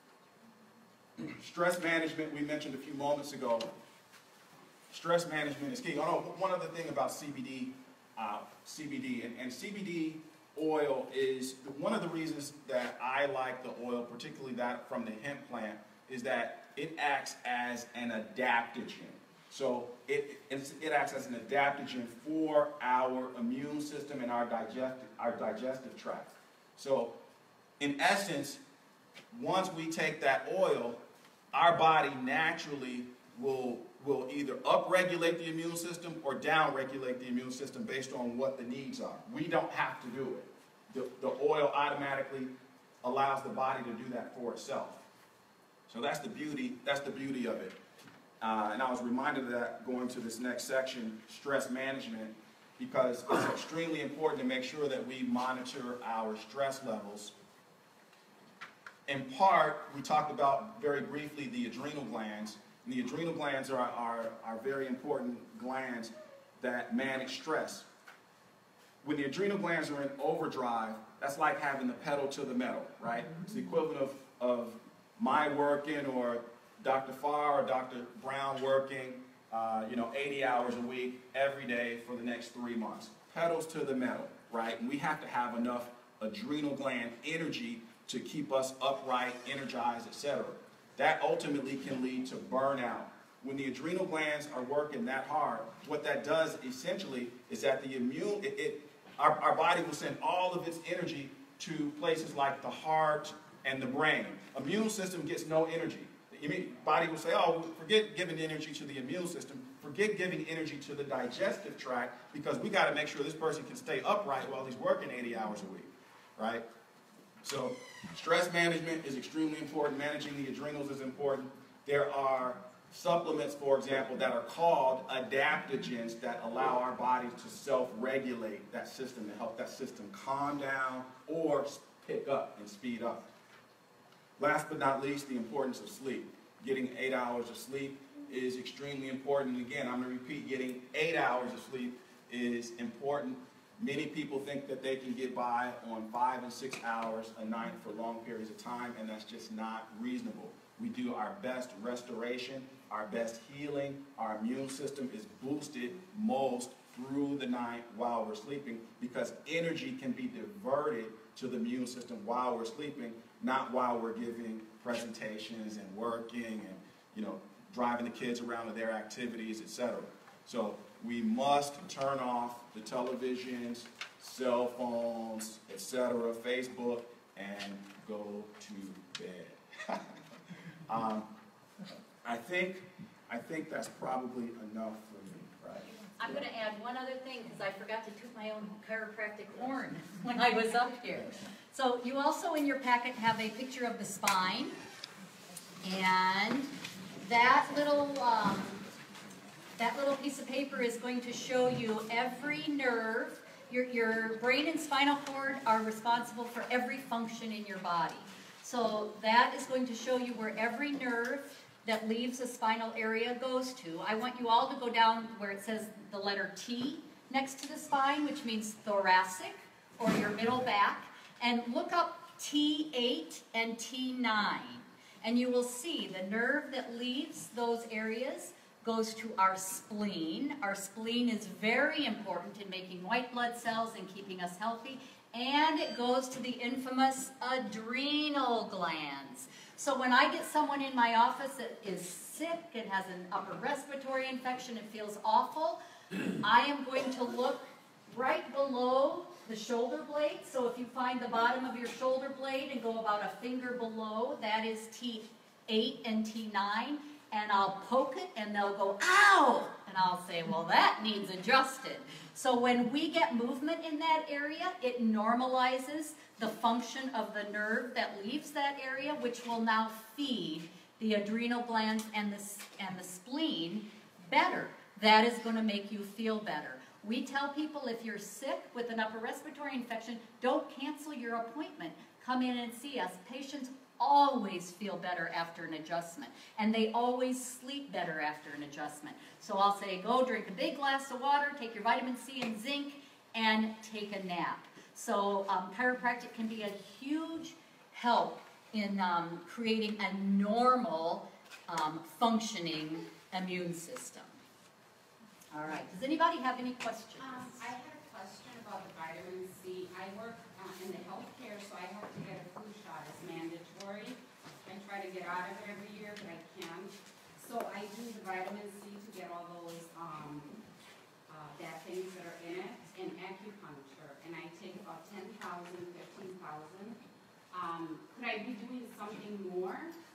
Stress management, we mentioned a few moments ago. Stress management is key. Oh, no, one other thing about C B D, uh, C B D, and, and C B D oil is one of the reasons that I like the oil, particularly that from the hemp plant, is that it acts as an adaptogen. So it, it, it acts as an adaptogen for our immune system and our digestive, our digestive tract. So in essence, once we take that oil, our body naturally will, will either upregulate the immune system or downregulate the immune system based on what the needs are. We don't have to do it. The, the oil automatically allows the body to do that for itself. So that's the beauty, that's the beauty of it. Uh, and I was reminded of that going to this next section, stress management, because it's extremely important to make sure that we monitor our stress levels. In part, we talked about very briefly the adrenal glands. And the adrenal glands are, are, are very important glands that manage stress. When the adrenal glands are in overdrive, that's like having the pedal to the metal, right? It's the equivalent of, of my working or Doctor Farr or Doctor Brown working, uh, you know, eighty hours a week, every day for the next three months. Pedals to the metal, right? And we have to have enough adrenal gland energy to keep us upright, energized, et cetera. That ultimately can lead to burnout. When the adrenal glands are working that hard, what that does essentially is that the immune, it, it, our, our body will send all of its energy to places like the heart and the brain. Immune system gets no energy. The body will say, oh, forget giving energy to the immune system, forget giving energy to the digestive tract, because we got to make sure this person can stay upright while he's working eighty hours a week, right? So stress management is extremely important. Managing the adrenals is important. There are supplements, for example, that are called adaptogens that allow our bodies to self-regulate that system, to help that system calm down or pick up and speed up. Last but not least, the importance of sleep. Getting eight hours of sleep is extremely important. And again, I'm going to repeat, getting eight hours of sleep is important. Many people think that they can get by on five and six hours a night for long periods of time, and that's just not reasonable. We do our best restoration, our best healing. Our immune system is boosted most through the night while we're sleeping, because energy can be diverted to the immune system while we're sleeping, not while we're giving presentations and working and, you know, driving the kids around to their activities, et cetera. So we must turn off the televisions, cell phones, et cetera, Facebook, and go to bed. um, I think, I think that's probably enough for me, right? I'm going to add one other thing, because I forgot to toot my own chiropractic horn when I was up here. So you also in your packet have a picture of the spine, and that little um, that little piece of paper is going to show you every nerve. Your, your brain and spinal cord are responsible for every function in your body. So that is going to show you where every nerve that leaves the spinal area goes to. I want you all to go down where it says the letter T next to the spine, which means thoracic or your middle back, and look up T eight and T nine. And you will see the nerve that leaves those areas goes to our spleen. Our spleen is very important in making white blood cells and keeping us healthy. and it goes to the infamous adrenal glands. So when I get someone in my office that is sick, it has an upper respiratory infection, it feels awful, I am going to look right below the shoulder blade. So if you find the bottom of your shoulder blade and go about a finger below, that is T eight and T nine, and I'll poke it and they'll go, ow! And I'll say, well, that needs adjusted. So when we get movement in that area, it normalizes the function of the nerve that leaves that area, which will now feed the adrenal glands and the, and the spleen better. That is going to make you feel better. We tell people if you're sick with an upper respiratory infection, don't cancel your appointment. Come in and see us. Patients always feel better after an adjustment, and they always sleep better after an adjustment. So I'll say, go drink a big glass of water, take your vitamin C and zinc, and take a nap. So um, chiropractic can be a huge help in um, creating a normal um, functioning immune system. All right, does anybody have any questions? Um, I had a question about the vitamin C. I work uh, in the healthcare, so I have to get a flu shot. It's mandatory. I try to get out of it every year, but I can't. So I do the vitamin C to get all those um, uh, bad things that are in it, and acupuncture. And I take about ten thousand, fifteen thousand. Um, could I be doing something more